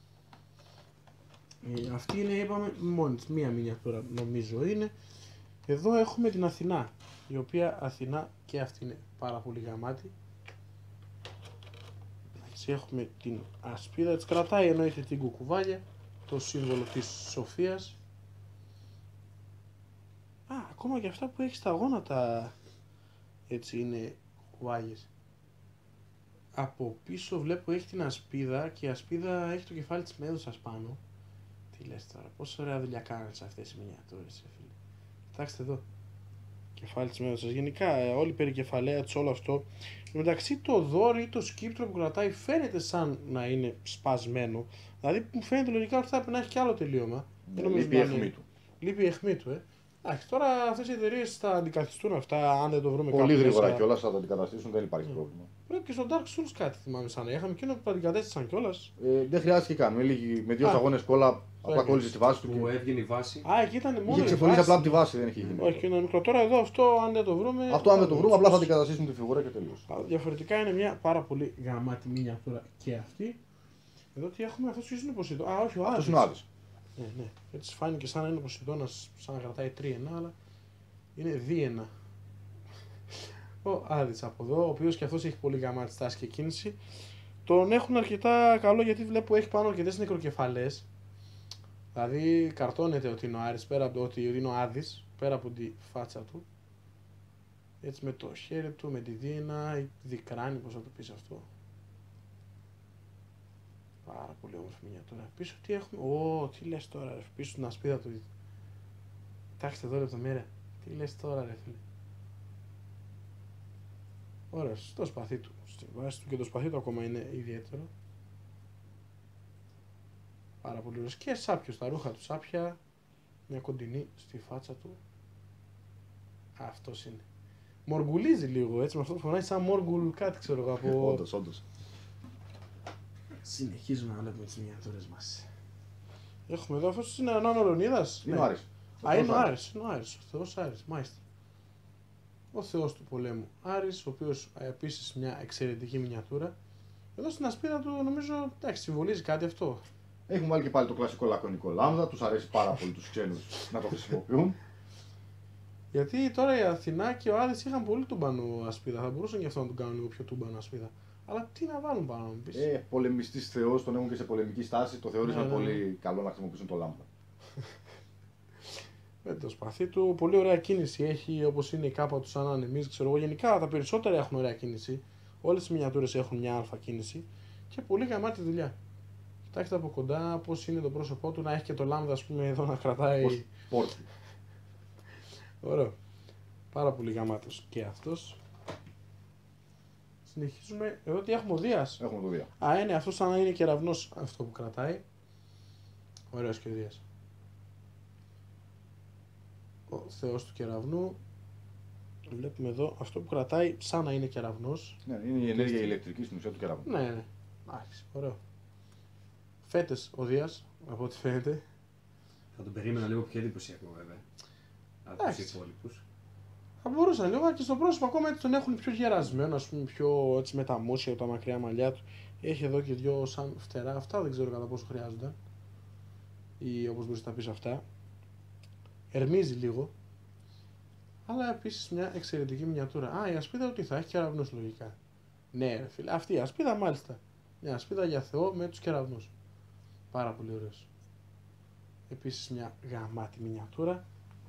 Ε, αυτή είναι, είπαμε, μόνη της, μία μiniatura νομίζω είναι. Εδώ έχουμε την Αθηνά, η οποία Αθηνά και αυτή είναι πάρα πολύ γαμάτη. Έτσι έχουμε την ασπίδα, της κρατάει εννοείται την κουκουβάγια, το σύμβολο της Σοφίας. Α, ακόμα και αυτά που έχει στα γόνατα έτσι είναι κουκουβάγες. Από πίσω βλέπω έχει την ασπίδα και η ασπίδα έχει το κεφάλι της Μέδουσας πάνω. Τι λες τώρα, πόσο ωραία δουλειά κάνανε σε αυτές οι μινιατούρες, φίλε. Κοιτάξτε εδώ. κεφάλι της Μέδουσας. Γενικά, ε, όλη η περικεφαλαία της, όλο αυτό. Μεταξύ το δόρυ ή το σκύπτρο που κρατάει φαίνεται σαν να είναι σπασμένο. Δηλαδή μου φαίνεται λογικά ότι θα έπρεπε να έχει και άλλο τελείωμα. Ναι, λείπει η αιχμή του. Λείπει η αιχμή του, ε. Εντάξει, τώρα αυτές οι εταιρείες θα αντικαθιστούν αυτά, αν δεν το βρούμε πολύ γρήγορα μέσα. κιόλας θα το αντικαταστήσουν, δεν υπάρχει Mm. πρόβλημα. Πρέπει και στο Dark Souls κάτι θυμάμαι σαν να είχαμε, εκείνο που το αντικατέστησαν κιόλας. Ε, δεν χρειάστηκε καν. Με, λίγη, με δύο Α. αγώνες κόλλα, απλά κόλλησε τη βάση του. Που Και... έβγαινε η βάση. Α, εκεί ήταν μόνο. είχε η ξεφωνήσει βάση. απλά από τη βάση, δεν είχε γίνει. Όχι, και ένα μικρό. Τώρα εδώ αυτό, αν δεν το βρούμε. Αυτό αν δεν το βρούμε, απλά θα αντικαταστήσουν τη φιγούρα και τελείωσε. Διαφορετικά είναι μια πάρα πολύ γαμάτη μινιατούρα και αυτή. Εδώ τι έχουμε, αυτό ποιος είναι ο Ποσειδώ. Α, όχι, ο Άδης. Αυτός είναι ο Άδης. Ναι, ναι. Έτσι φάνηκε σαν να είναι ο Ποσειδώνας, σαν να κρατάει τρία ένα, αλλά είναι δύο ένα. Ο Άδης από εδώ, ο οποίος και αυτός έχει πολύ γαμάτη στάση και κίνηση. Τον έχουν αρκετά καλό γιατί βλέπω έχει πάνω αρκετές νεκροκεφαλές. Δηλαδή καρτώνεται ότι είναι ο Άρης, πέρα από το ότι είναι ο Άδης, πέρα από τη φάτσα του. Έτσι με το χέρι του, με τη δίνα, η δικράνη, πώς θα το πεις αυτό. Πάρα πολύ όμορφη μινιατούρα. Πίσω τι έχουμε, ω, τι λες τώρα ρε, πίσω την ασπίδα του. Κοιτάξτε εδώ λεπτομέρεια. Τι λες τώρα ρε φίλε. Ωραίος, το σπαθί του, στη βάση του και το σπαθί του ακόμα είναι ιδιαίτερο. Πάρα πολύ ωραίος και σάπιος, τα ρούχα του σάπια, μια κοντινή στη φάτσα του. Αυτός είναι. Μοργουλίζει λίγο έτσι, με αυτό που φωνάζει σαν μόργουλ κάτι ξέρω εγώ από... Όντως, όντως. Συνεχίζουμε να βλέπουμε τις μινιατούρες μας. Έχουμε εδώ, αυτός είναι έναν Ορονίδας. Είναι ο Άρης. Α, είναι ο Άρης, είναι ο Άρης, ο Θεός Άρης, μάλιστα. Ο Θεός του πολέμου Άρης, ο οποίος επίσης μια εξαιρετική μινιατούρα. Εδώ στην ασπίδα του νομίζω, εντάξει, συμβολίζει κάτι αυτό. Έχουν βάλει και πάλι το κλασικό λακωνικό λάμδα, τους αρέσει πάρα πολύ τους ξένους να το χρησιμοποιούν. Γιατί τώρα η Αθηνά και ο Άδης είχαν πολύ τούμπανο ασπίδα, θα μπορούσαν και αυτό να τον κάνουν λίγο πιο τούμπανο ασπίδα. Αλλά τι να βάλουν πάνω, μου πεις. Ε, πολεμιστής θεός, τον έχουν και σε πολεμική στάση, το θεώρησαν Ναι, ναι, ναι. πολύ καλό να χρησιμοποιήσουν το λάμδα. Με το σπαθί του, πολύ ωραία κίνηση έχει, όπως είναι η κάπα του σαν ανεμίζει, ξέρω εγώ. Γενικά τα περισσότερα έχουν ωραία κίνηση. Όλες οι μινιατούρες έχουν μια αλφα κίνηση και πολύ γαμάτη δουλειά. Κοιτάξτε από κοντά πώς είναι το πρόσωπό του, να έχει και το λάμδα, ας πούμε, εδώ να κρατάει. Πώς πόρτι. Ωραίο. Πάρα πολύ γαμάτος και αυτός. Συνεχίζουμε. Εδώ τι έχουμε, ο Δίας. Έχουμε το Δία. Α, είναι αυτό σαν να είναι κεραυνός αυτό που κρατάει. Ωραίος και ο Δίας. Ο Θεός του κεραυνού. Βλέπουμε εδώ αυτό που κρατάει σαν να είναι κεραυνός. Ναι, είναι η ενέργεια ηλεκτρική στην ουσία του κεραυνού. Ναι, ναι. Εντάξει, ωραίο. Φέτες ο Δίας, από ό,τι φαίνεται. Θα τον περίμενα λίγο πιο εντυπωσιακό βέβαια. Από τους Εντάξει. υπόλοιπους. Θα μπορούσαν λίγο και στο πρόσωπο ακόμα έτσι τον έχουν πιο γερασμένο, ας πούμε, πιο έτσι με τα μουσια, τα μακριά μαλλιά του. Έχει εδώ και δυο σαν φτερά, αυτά δεν ξέρω κατά πόσο χρειάζονταν. Ή όπως μπορείς να πεις αυτά. Ερμίζει λίγο. Αλλά επίσης μια εξαιρετική μινιατούρα. Α, η ασπίδα ότι θα έχει κεραυνούς λογικά. Ναι, ρε φίλε, αυτή η ασπίδα μάλιστα. Μια ασπίδα για Θεό με τους κεραυνούς. Πάρα πολύ ωραίος. Επίσης μια γαμάτη μινιατούρα.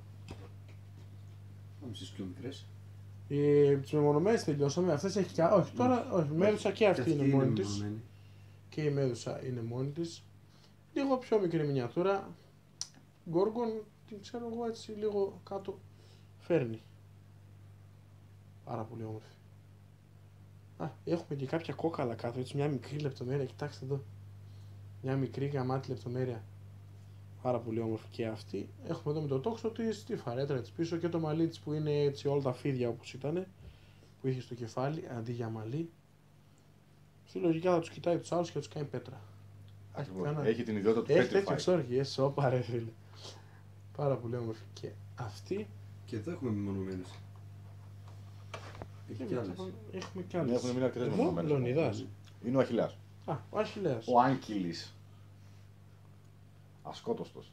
Πάμε στις πιο μικρές. Ε, τις μεμονωμένες τελειώσαμε. Αυτές έχει και. Όχι, τώρα. Όχι, η Μέδουσα και αυτή είναι μόνη της. μεμονωμένη. Και η Μέδουσα είναι μόνη της. Λίγο πιο μικρή μινιατούρα. Γκόργον, την ξέρω εγώ έτσι λίγο κάτω. Φέρνει. Πάρα πολύ όμορφη. Α, έχουμε και κάποια κόκαλα κάτω. Έτσι μια μικρή λεπτομέρεια. Κοιτάξτε εδώ. Μια μικρή γαμάτη λεπτομέρεια. Πάρα πολύ όμορφη και αυτή. Έχουμε εδώ με το τόξο της, τη φαρέτρα της πίσω και το μαλλί της που είναι έτσι όλα τα φίδια όπως ήταν. Που είχε στο κεφάλι αντί για μαλλί. Στη λογικά θα τους κοιτάει τους άλλους και θα τους κάνει πέτρα. Ακριβώς. Κάνα- Έχει την ιδιότητα του Έχει τέτοιο Petrify. εξόρχη, έσαι, όπα ρε φίλε. Πάρα πολύ όμορφη και αυτή. Και εδώ έχουμε μεμονωμένες. Έχει κι άλλες. Έχουμε κι Ναι, άλλες. έχουν μείνει αρκετές Εδώ, μεμονωμένες. Λεωνιδάς. Είναι ο Αχιλλέας. Α, ο Αχιλλέας. Ο Άγγιλης. Ασκότωστος.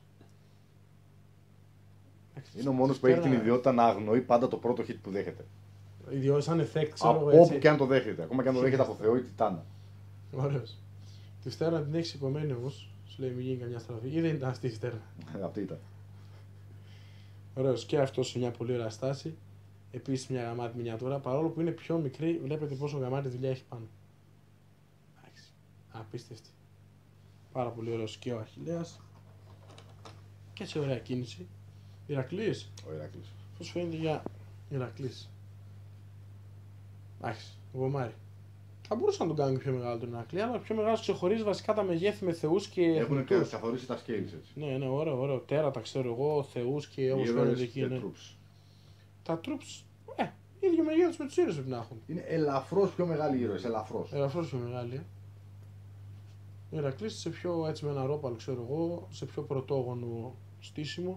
Είναι ο μόνος που έχει την ιδιότητα να αγνοεί πάντα το πρώτο hit που δέχεται. Ιδιότητα σαν effect, ξέρω εγώ Από όπου έτσι. και αν το δέχεται. Ακόμα και αν το δέχεται από Θεό ή Τιτάνα. Ωραίος. Τη φτέρα την έχει σηκωμένη όμως. Σου λέει μην γίνει καμιά στροφή. Ή δεν ήταν αυτή η φτέρα. Αυτή ήταν. Ωραίος και αυτός σε μια πολύ ωραία στάση. Επίσης μια γαμάτη μινιατούρα. Παρόλο που είναι πιο μικρή, βλέπετε πόσο γαμάτη δουλειά έχει πάνω. Εντάξει. Απίστευτη. Πάρα πολύ ωραίος και ο Αχιλλέας. Και σε ωραία κίνηση. Ηρακλής. Ο Ηράκλης. Πώς φαίνεται για Ηρακλής. Εντάξει, γομάρι. Θα μπορούσαν να τον κάνουν πιο μεγάλο τον Ηρακλή, αλλά πιο μεγάλο ξεχωρίζει βασικά τα μεγέθη με θεούς και Έχουν εθνικούς. καθορίσει τα scales έτσι. Ναι, ναι, ωραίο, ωραίο. Τέρατα ξέρω εγώ, θεούς και όπως φαίνονται εκεί. Και Ναι. troops. Τα troops, ε, ίδιο μεγέθος με τους ήρωες πρέπει να έχουν. Είναι ελαφρώς πιο μεγάλοι ήρωες, ελαφρώς. Ελαφρώς πιο μεγάλη. Ε. Ηρακλής σε πιο έτσι με ένα ρόπαλ ξέρω εγώ, σε πιο πρωτόγονο στήσιμο.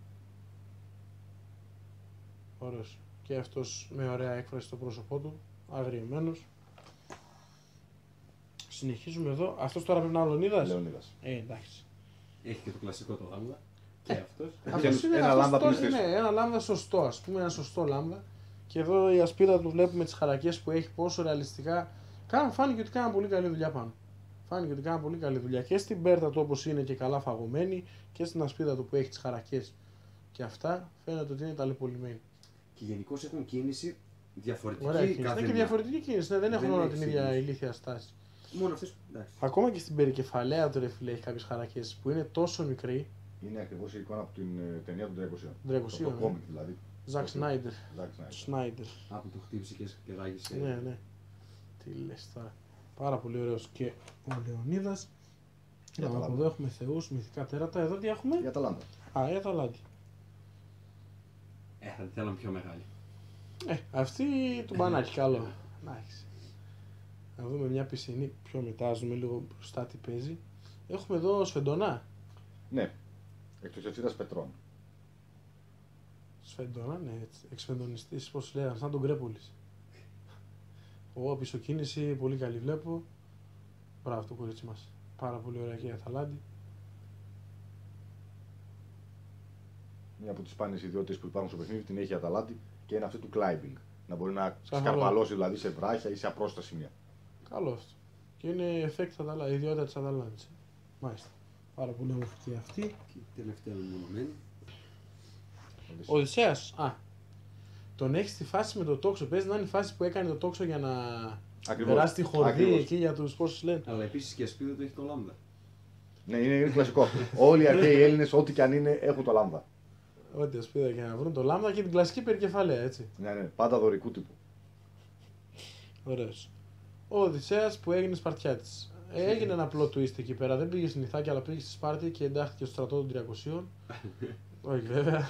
Ωραίος. Και αυτός με ωραία έκφραση στο πρόσωπό του, αγριεμένος. Συνεχίζουμε εδώ. Αυτός τώρα πρέπει να είναι ο Λεωνίδας. Λεωνίδας. Ε, εντάξει. Έχει και το κλασικό το λάμδα. Και αυτός. Αυτός είναι, ένα αυτός λάμδα τώρα πληστής. είναι ένα λάμδα σωστό, ας πούμε, ένα σωστό λάμδα. Και εδώ η ασπίδα του βλέπουμε τις χαρακές που έχει, πόσο ρεαλιστικά. Κάναν, φάνηκε ότι κάναν πολύ καλή δουλειά πάνω. Φάνηκε ότι κάναν πολύ καλή δουλειά και στην πέρτα του όπως είναι και καλά φαγωμένη και στην ασπίδα του που έχει τις χαρακές. Και αυτά φαίνεται ότι είναι ταλαιπωρημένη. Και γενικώ έχουν κίνηση διαφορετική. Ωραία κίνηση. κάθε Είναι και μια. διαφορετική κίνηση, ναι, δεν έχουν Δεν όλα έχει την ίδια κίνηση. ηλίθια στάση. Μόνο αυτές. Εντάξει. Ακόμα και στην περικεφαλαία του ρε φίλε έχει κάποιες χαρακές που είναι τόσο μικρή. Είναι ακριβώς η εικόνα από την ε, ταινία των τριακοσίων. τριακοσίων, Το ναι. κόμικ δηλαδή. Ζακ Σνάιντερ. Zack Snyder. Σνάιντερ. Από το χτύπησε και, και ράγισε. Ναι, ναι. Τι λες τώρα. Πάρα πολύ ωραίος και ο Λεωνίδας. Για Από Αταλάντα. εδώ έχουμε θεούς, μυθικά τέρατα. Εδώ τι έχουμε. Η Αταλάντα. Α, η Αταλάντη. Ε, θα τη θέλαμε πιο μεγάλη. Ε, αυτή του μπανάκι, καλό. Εντάξει. Να δούμε μια πισινή πιο μετά, ας δούμε λίγο μπροστά τι παίζει. Έχουμε εδώ σφεντονά. Ναι. Εκτοξευτήρας πετρών. Σφεντονά, ναι, έτσι. Εξφεντονιστής, πώς λέγανε, σαν τον Κρέπολης. Εγώ πισωκίνηση, πολύ καλή βλέπω. Μπράβο το κορίτσι μας. Πάρα πολύ ωραία και η Αταλάντη. Μία από τις σπάνιες ιδιότητες που υπάρχουν στο παιχνίδι την έχει η Αταλάντη και είναι αυτή του climbing. Να μπορεί να Καθαρό. σκαρπαλώσει δηλαδή σε βράχια ή σε απρόστα σημεία. Καλό αυτό. Και είναι effect Αταλάντη, ιδιότητα της Αταλάντης. Μάλιστα. Πάρα πολύ όμορφη και αυτή. Και η τελευταία μεμονωμένη. Ο Οδυσσέας. Α. Τον έχει στη φάση με το τόξο. Παίζει να είναι η φάση που έκανε το τόξο για να Ακριβώς. περάσει τη χορδή Ακριβώς. εκεί για τους πόσους λένε. Αλλά επίσης και ασπίδα του έχει το λάμδα. Ναι, είναι, είναι κλασικό αυτό. Όλοι οι αρχαίοι Έλληνες, ό,τι και αν είναι, έχουν το λάμδα. Ό,τι ασπίδα και να βρουν το λάμδα και την κλασική περικεφαλαία, έτσι. Ναι, ναι, πάντα δωρικού τύπου. Ωραίος. Ο Οδυσσέας που έγινε Σπαρτιάτης. Ε, έγινε ένα απλό twist εκεί πέρα. Δεν πήγε στην Ιθάκη, αλλά πήγε στη Σπάρτη και εντάχθηκε στο στρατό των τριακοσίων. Όχι, βέβαια.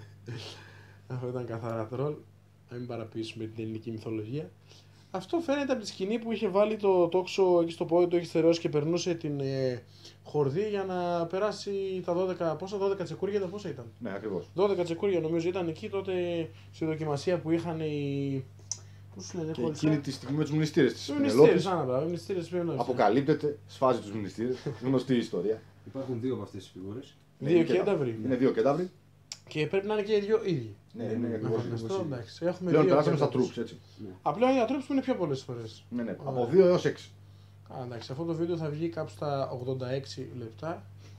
Αυτό ήταν καθαρά τρόλ. Να μην παραποιήσουμε την ελληνική μυθολογία. Αυτό φαίνεται από τη σκηνή που είχε βάλει το τόξο εκεί στο πόδι του, έχει στερεώσει και περνούσε την ε, χορδή για να περάσει τα δώδεκα. Πόσα δώδεκα τσεκούρια ήταν, πόσα ήταν. Ναι, ακριβώς. δώδεκα τσεκούρια νομίζω ήταν εκεί τότε στη δοκιμασία που είχαν οι. Πώς λένε, Και χωριστά. εκείνη τη στιγμή με τους μνηστήρες της Οι μνηστήρες, Πενελόπης άνα μπράβο, οι μνηστήρες πρέπει να είναι. αποκαλύπτεται, σφάζει τους μνηστήρες. Γνωστή ιστορία. Υπάρχουν δύο από αυτές τις φιγούρες. Ναι, Δύο είναι και κένταβροι. Είναι δύο κεντάβροι. Και πρέπει να είναι και οι δύο ίδιοι. Ναι, Ναι, είναι ναι, ακριβώς. ναι. Αυτό, ίδιοι. εντάξει. Έχουμε Πλέον δύο περάσαμε στα κένταβρους. troops, έτσι. Απλά είναι τα troops που είναι πιο πολλές φορές. Ναι, ναι, Ωραία. από δύο έως έξι. Α, εντάξει, αυτό το βίντεο θα βγει κάπου στα ογδόντα έξι λεπτά.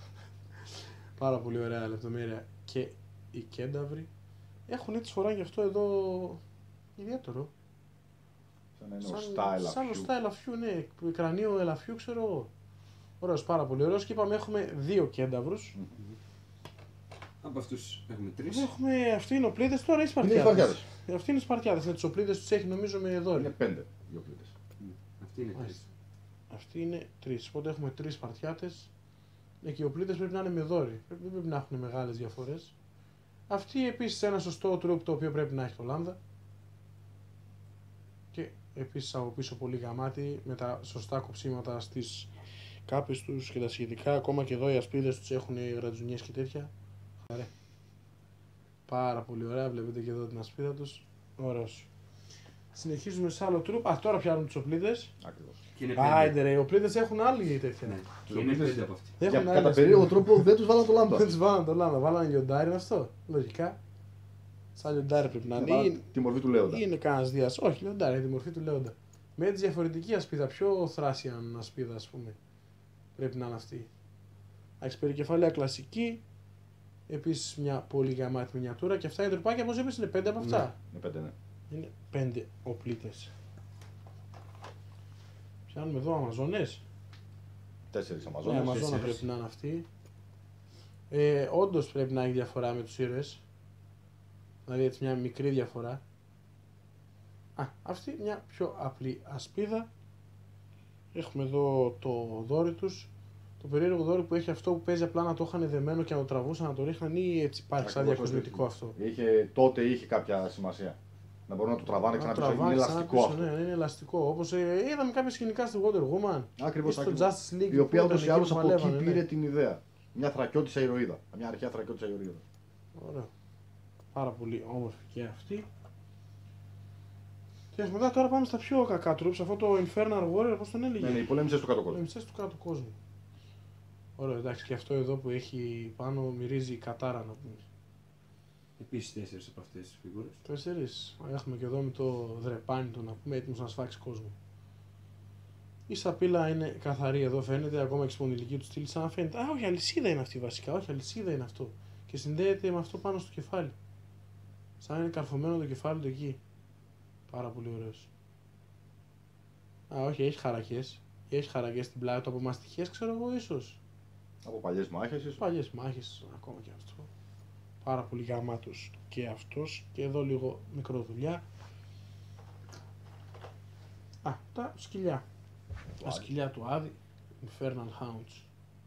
Πάρα πολύ ωραία λεπτομέρεια. Και οι κένταβροι έχουν έτσι φορά γι' αυτό εδώ ιδιαίτερο. Σαν να είναι ο Σαν, style σαν ο αφιού. style αφιού, ναι. Κρανίο ελαφιού, ξέρω εγώ. Ωραίος, πάρα πολύ ωραίος. Και είπαμε έχουμε δύο κένταβρους. Από αυτούς έχουμε τρεις. Εδώ έχουμε, αυτοί είναι οπλίδες τώρα ή Είναι οι Σπαρτιάδες. Σπαρτιάδες. Ε, Αυτοί είναι οι Σπαρτιάδες. Είναι τους οπλίδες τους έχει νομίζω με δόρυ. Είναι πέντε οι οπλίτες. Ναι, Αυτή είναι τρεις. Μάλιστα. Αυτοί είναι τρεις. Οπότε έχουμε τρεις Σπαρτιάτες. Ε, και οι οπλίτες πρέπει να είναι με δόρυ. Πρέπει- Δεν πρέπει να έχουν μεγάλες διαφορές. Αυτή επίσης ένα σωστό τρουπ το οποίο πρέπει να έχει το λάμδα. Και επίσης από πίσω πολύ γαμάτι με τα σωστά κοψίματα στις κάπες τους και τα σχετικά. Ακόμα και εδώ οι ασπίδες τους έχουν γρατζουνιές και τέτοια. Χαρέ. Πάρα πολύ ωραία. Βλέπετε και εδώ την ασπίδα τους. Ωραίος. Συνεχίζουμε σε άλλο τρουπ. Α, τώρα πιάνουν τις οπλίδες. Ακριβώς. Και είναι Άιντε πέντε. ρε, οι οπλίδες έχουν άλλη τέτοια. Ναι, Τους και είναι οπλίτες- πέντε από αυτή. Για Έχουν κατά άλλες. περίεργο τρόπο δεν τους βάλαν το λάμπα. Δεν τους βάλανε το λάμδα, βάλανε λιοντάρι είναι αυτό. Λογικά. Σαν λιοντάρι πρέπει να είναι. Ή, Τη μορφή του Λέοντα. ή είναι κανένα δία. Όχι, λιοντάρι, είναι τη μορφή του Λέοντα. Με έτσι διαφορετική ασπίδα, πιο θράσιαν ασπίδα, α πούμε. Πρέπει να είναι αυτή. Έχει περικεφαλαία κλασική. Επίση μια πολύ γαμάτη μινιατούρα και αυτά οι τρουπάκια, όπω είπε, είναι πέντε από αυτά. Είναι πέντε, ναι. Είναι πέντε οπλίτε. Πιάνουμε εδώ Αμαζόνες. Τέσσερις Ναι, Αμαζόνες. Αμαζόνα τέσσερις. πρέπει να είναι αυτή. Ε, Όντω πρέπει να έχει διαφορά με τους ήρωες. Δηλαδή έτσι μια μικρή διαφορά. Α, αυτή μια πιο απλή ασπίδα. Έχουμε εδώ το δόρυ τους. Το περίεργο δόρυ που έχει αυτό που παίζει απλά να το είχαν δεμένο και να το τραβούσαν, να το ρίχναν ή έτσι υπάρχει σαν διακοσμητικό αυτό. Είχε, τότε είχε κάποια σημασία. Να μπορούν να το τραβάνε ξανά πίσω. Είναι ελαστικό αυτό. Ναι, είναι ελαστικό. Όπως ε, είδαμε κάποια σκηνικά στη Wonder Woman. Ακριβώς. Στο Justice League. Η οποία ούτως ή άλλως από εκεί ναι. πήρε την ιδέα. Μια θρακιώτισσα ηρωίδα. Μια αρχαία θρακιώτισσα ηρωίδα. Ωραία. Πάρα πολύ όμορφη και αυτή. Και μετά τώρα πάμε στα πιο κακά troops. Αυτό το Infernal Warrior, πώς τον έλεγε. Ναι, ναι, οι πολέμησες του κάτω κόσμου. Πολέμησες του κάτω κόσμου. Ωραία, εντάξει, και αυτό εδώ που έχει πάνω μυρίζει κατάρα να πούμε. Επίσης τέσσερις από αυτές τις φιγούρες. Τέσσερις. Έχουμε και εδώ με το δρεπάνι του να πούμε έτοιμος να σφάξει κόσμο. Η σαπίλα είναι καθαρή εδώ φαίνεται, ακόμα και η σπονδυλική του στήλη σαν να φαίνεται. Α, όχι, αλυσίδα είναι αυτή βασικά. Όχι, αλυσίδα είναι αυτό. Και συνδέεται με αυτό πάνω στο κεφάλι. Σαν να είναι καρφωμένο το κεφάλι του εκεί. Πάρα πολύ ωραίος. Α, όχι, έχει χαρακές. Έχει χαρακές στην πλάτη του από μαστιχές, ξέρω εγώ, ίσως. Από παλιές μάχες, ίσως. Παλιές μάχες, ακόμα και αυτό. Πάρα πολύ γαμάτος και αυτός. Και εδώ λίγο μικροδουλειά. Α, τα σκυλιά. Τα σκυλιά του Άδη. Infernal Hounds.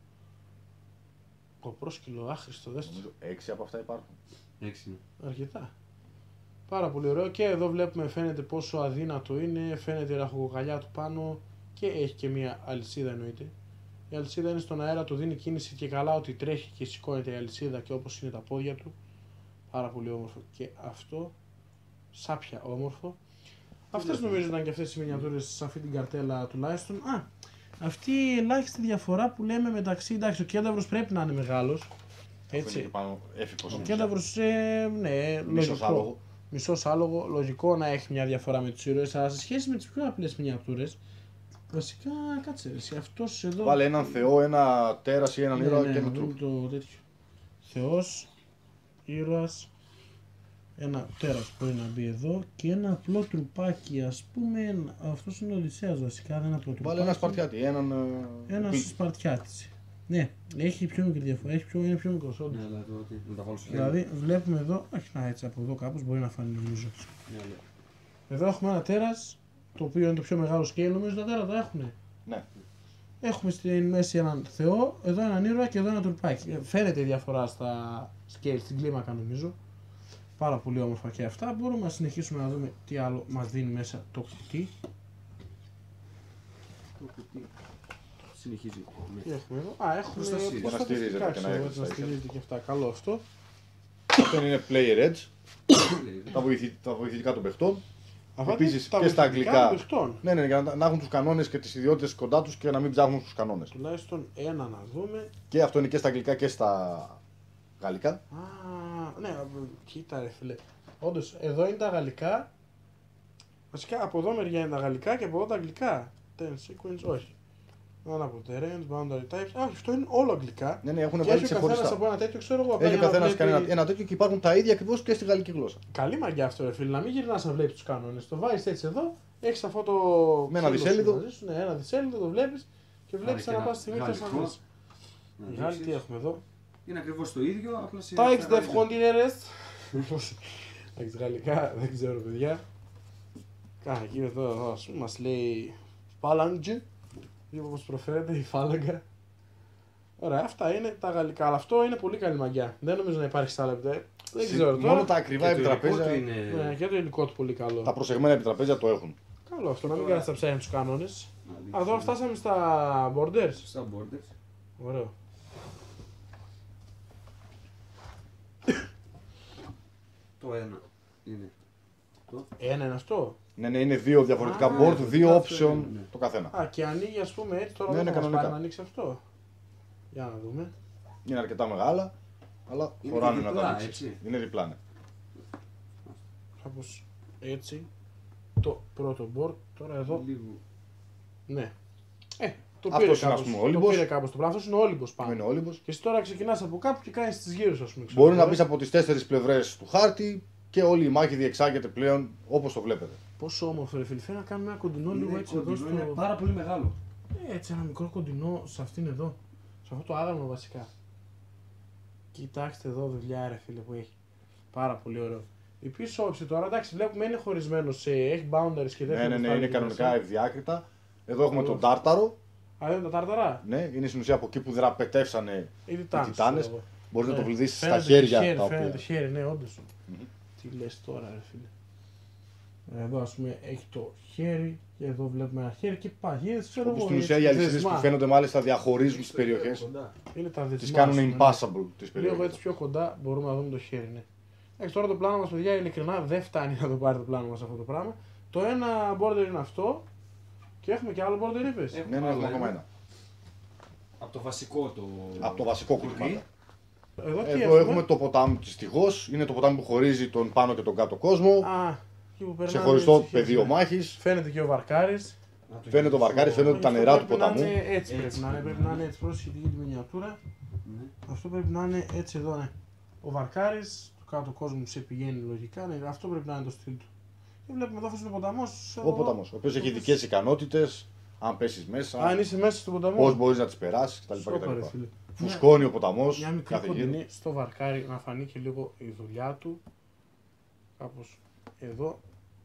Κοπρόσκυλο, άχρηστο, δες το. Νομίζω έξι από αυτά υπάρχουν. Έξι. Αρκετά. Πάρα πολύ ωραίο και εδώ βλέπουμε φαίνεται πόσο αδύνατο είναι, φαίνεται η ραχοκοκαλιά του πάνω και έχει και μια αλυσίδα εννοείται. Η αλυσίδα είναι στον αέρα, του δίνει κίνηση και καλά ότι τρέχει και σηκώνεται η αλυσίδα και όπως είναι τα πόδια του. Πάρα πολύ όμορφο και αυτό. Σάπια όμορφο. Αυτές νομίζω ήταν και αυτές οι μινιατούρες σε αυτή την καρτέλα τουλάχιστον. Α, αυτή η ελάχιστη διαφορά που λέμε μεταξύ, εντάξει ο κένταυρος πρέπει να είναι μεγάλος. Έτσι. Πάνω, έφυπος, Ο κένταυρος, ε, ναι, μισός άλογο. Μισός άλογο, λογικό να έχει μια διαφορά με τους ήρωες, αλλά σε σχέση με τις πιο απλές μινιατούρες, βασικά κάτσε εσύ, αυτός εδώ... Βάλε έναν θεό, ένα τέρας ή έναν ναι, ήρωα ναι, και ένα ναι, τρουπ. το τέτοιο. Θεός, ήρωας, ένα τέρας μπορεί να μπει εδώ και ένα απλό τρουπάκι, ας πούμε, αυτός είναι ο Οδυσσέας βασικά, δεν είναι απλό τρουπάκι. Βάλε ένα Σπαρτιάτη, έναν... Ένας Σπαρτιάτης. Ναι, έχει πιο μικρή διαφορά, έχει πιο, είναι πιο μικρός όντως. Ναι, αλλά εδώ τι, να τα βάλω στο χέρι. Δηλαδή βλέπουμε εδώ, όχι να έτσι από εδώ κάπως μπορεί να φανεί νομίζω. Ναι, ναι. Εδώ έχουμε ένα τέρας, το οποίο είναι το πιο μεγάλο scale, νομίζω τα τέρα τα έχουν. Ναι. Έχουμε στη μέση έναν θεό, εδώ έναν ήρωα και εδώ ένα τουρπάκι. Φαίνεται η διαφορά στα scale, στην κλίμακα νομίζω. Πάρα πολύ όμορφα και αυτά. Μπορούμε να συνεχίσουμε να δούμε τι άλλο μας δίνει μέσα το κουτί. Το κουτί συνεχίζει. Τι έχουμε εδώ. Α, έχουμε Προστασίες. Να στηρίζεται και να έχει να στα στηρίζεται και αυτά. Καλό αυτό. Αυτό είναι player edge, τα, βοηθη, τα βοηθητικά των παιχτών. Αυτά Επίσης τα και στα βοηθητικά αγγλικά. των παιχτών. Ναι, ναι, για να, να έχουν τους κανόνες και τις ιδιότητες κοντά τους και να μην ψάχνουν στους κανόνες. Τουλάχιστον ένα να δούμε. Και αυτό είναι και στα αγγλικά και στα γαλλικά. Α, ναι, κοίτα ρε φίλε. Όντως, εδώ είναι τα γαλλικά. Βασικά από εδώ μεριά είναι τα γαλλικά και από εδώ τα αγγλικά. Ten sequence, όχι. Δεν από terrains, boundary types. Α, όχι, αυτό είναι όλο αγγλικά. Ναι, ναι, έχουν Και βάλει έχει ο καθένας ξεχωριστά. από ένα τέτοιο, ξέρω εγώ. Έχει ο απλά για να καθένας βλέπει- κανένα ένα τέτοιο και υπάρχουν τα ίδια ακριβώς και στη γαλλική γλώσσα. Καλή μαγιά αυτό, ρε φίλε. Να μην γυρνάς να βλέπει του κανόνε. Το βάζεις έτσι εδώ, έχει αυτό το. Με ένα ξύλο σου δισέλιδο. μαζί σου, Ναι, ένα δισέλιδο, το βλέπει και βλέπει Άρα και ανά ένα πάσα στιγμή τι θα γαλλικό. βρεις. Να Οι Γάλλοι δείξεις. τι έχουμε εδώ. Είναι ακριβώς το ίδιο, απλά σε... Τα σε εξ γαλλικά. δευκόντινερες. Εντάξει, γαλλικά δεν ξέρω, παιδιά. Κάνε εκεί εδώ, ας πούμε, μας λέει Phalange. Ή όπως προφέρεται η φάλαγγα. Ωραία, αυτά είναι τα γαλλικά. Αλλά αυτό είναι πολύ καλή μαγιά. Δεν νομίζω να υπάρχει στα άλλα επιτραπέζια. Δεν ξέρω Μόνο τώρα. τα ακριβά Και το υλικό επιτραπέζια, του είναι... Ναι, και το υλικό του πολύ καλό. τα προσεγμένα επιτραπέζια το έχουν. Καλό αυτό, να μην Ωραία. κάνεις τα ψάρια τους κανόνες. Να Α, δείξεις, εδώ ναι. φτάσαμε στα borders. Στα borders. Ωραίο. Το ένα είναι. Ένα είναι αυτό. Ναι, ναι, είναι δύο διαφορετικά Α, board, διαφορετικά δύο αυτό option είναι, ναι. το καθένα. Α, και ανοίγει ας πούμε έτσι, τώρα Ναι, δεν ναι, θα μας κανονικά. πάρει να ανοίξει αυτό. Για να δούμε. Είναι αρκετά μεγάλα, αλλά Είναι χωράνε και να τα διπλά, ανοίξεις. έτσι. Είναι διπλά, ναι. Κάπως έτσι. Το πρώτο board. Τώρα εδώ. Λίγο. Ναι. Ε, το Αυτός πήρε είναι, κάπως. ας πούμε, ο Το Όλυμπος. πήρε κάπως το πράγμα. Αυτός είναι ο Όλυμπος πάνω. Είναι όλυμπος. Και εσύ τώρα ξεκινάς από κάπου και κάνεις τις γύρους ας πούμε. ξέρω Μπορεί να εγώ. μπει από τις τέσσερις πλευρές του χάρτη και όλη η μάχη διεξάγεται πλέον όπως το βλέπετε. Πόσο όμορφο ρε φίλε. Φαίνεται να κάνουμε ένα κοντινό λίγο Είναι έτσι εδώ κοντινό, είναι στο. πάρα πολύ μεγάλο. Ε, Έτσι ένα μικρό κοντινό σε αυτήν εδώ. Σε αυτό το άγαλμα βασικά. Κοιτάξτε εδώ δουλειά ρε φίλε που έχει. Πάρα πολύ ωραίο. Η πίσω όψη τώρα, εντάξει, βλέπουμε είναι χωρισμένο σε. Έχει boundaries και τέτοια. Ναι, ναι, ναι, είναι κανονικά ευδιάκριτα. Εδώ έχουμε τον Τάρταρο. Α, δεν είναι τα τάρταρα. Ναι, είναι στην ουσία από εκεί που δραπετεύσανε Οι οι τιτάνες. Τιτάνες. Μπορεί Ναι. να το βλέπει στα Φαίνεται χέρια χέρι, τα οποία. Φαίνεται χέρι, ναι, όντως. Μμμ. Τι λες τώρα, ρε φίλε. Εδώ, ας πούμε, έχει το χέρι και εδώ βλέπουμε ένα χέρι και παγίδες, ξέρω Όπου εγώ. στην έτσι, ουσία οι αλυσίδες δεσμά. που φαίνονται μάλιστα διαχωρίζουν τις περιοχές. Κοντά. Είναι τα δεσμά. Τις κάνουν ας πούμε, ναι. impassable τις Λίγο περιοχές. έτσι πιο κοντά μπορούμε να δούμε το χέρι, ναι. Εντάξει, τώρα το πλάνο μας, παιδιά, ειλικρινά δεν φτάνει να το πάρει το πλάνο μας αυτό το πράγμα. Το ένα border είναι αυτό και έχουμε και άλλο border, είπες. Έχουμε Ναι, ναι, έχουμε άλλο ακόμα ένα. ένα. Από το βασικό το. Από το βασικό κουτί. κουτί. Εδώ, τι Εδώ έχουμε το ποτάμι της Τυχός. Είναι το ποτάμι που χωρίζει τον πάνω και τον κάτω κόσμο. Α, εκεί που περνάνε Ξεχωριστό έτσι, πεδίο ναι. μάχης. Φαίνεται και ο Βαρκάρης. Να το Φαίνεται το γυρίσω. βαρκάρι, φαίνεται τα Αυτό νερά του πρέπει να ποταμού. είναι έτσι, πρέπει Έτσι να είναι, πρέπει πρέπει να είναι έτσι, πρόσχετη τη μινιατούρα. Ναι. Αυτό πρέπει να είναι έτσι εδώ, ναι. Ο Βαρκάρης, το κάτω κόσμο σε πηγαίνει λογικά, ναι, αυτό πρέπει να είναι το στυλ του. Και βλέπουμε εδώ αυτός είναι ο ποταμός. Ο ποταμός, ο οποίος έχει ειδικές ικανότητες. Αν πέσεις μέσα, Αν είσαι μέσα στον ποταμό. πώς μπορείς να τις περάσεις κτλ. Σόπα, ρε κτλ. φίλε. Φουσκώνει ο ποταμός Μια μικρή κάθε γύρο. κοντινή στο Βαρκάρι να φανεί και λίγο η δουλειά του. Κάπως εδώ.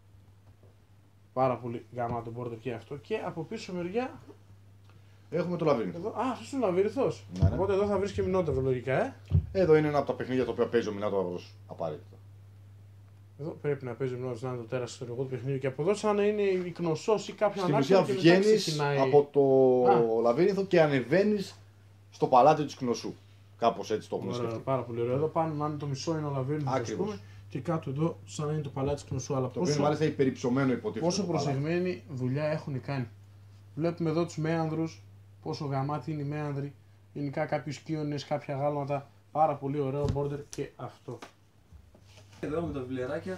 Πάρα πολύ γαμάτο border και αυτό. Και από πίσω μεριά. Έχουμε το λαβύρινθο. Εδώ, α, αυτός είναι ο Λαβύριθος. Ναι, ναι. Οπότε εδώ θα βρεις και Μινότευρο λογικά, ε. Εδώ είναι ένα από τα παιχνίδια τα οποία παίζει ο Μινάτορος απαραίτητα. Εδώ πρέπει να παίζει ο Μινότευρος να είναι το τέρας στο του παιχνιδιού. Και από εδώ, σαν να είναι η γνωσός ή κάποιο Στην ανάκτορα ουσία και μετά βγαίνεις ξεκινάει. από το Α. λαβύρινθο και ανεβαίνεις στο παλάτι της Κνωσού. Κάπως έτσι το έχουμε Ωραία, σκεφτεί. πάρα πολύ ωραίο. Εδώ πάνω να είναι το μισό είναι ο Λαβύρινθος, ας Ακριβώς. πούμε. Και κάτω εδώ, σαν να είναι το παλάτι της Κνωσού. Αλλά Το οποίο είναι πόσο, μάλιστα υπερυψωμένο υποτίθεται. πόσο το παλάτι. προσεγμένη δουλειά έχουν κάνει. Βλέπουμε εδώ τους μέανδρους, πόσο γαμάτι είναι οι μέανδροι. Γενικά κάποιους κύονες, κάποια γάλματα. Πάρα πολύ ωραίο border και αυτό. Εδώ με τα βιβλιαράκια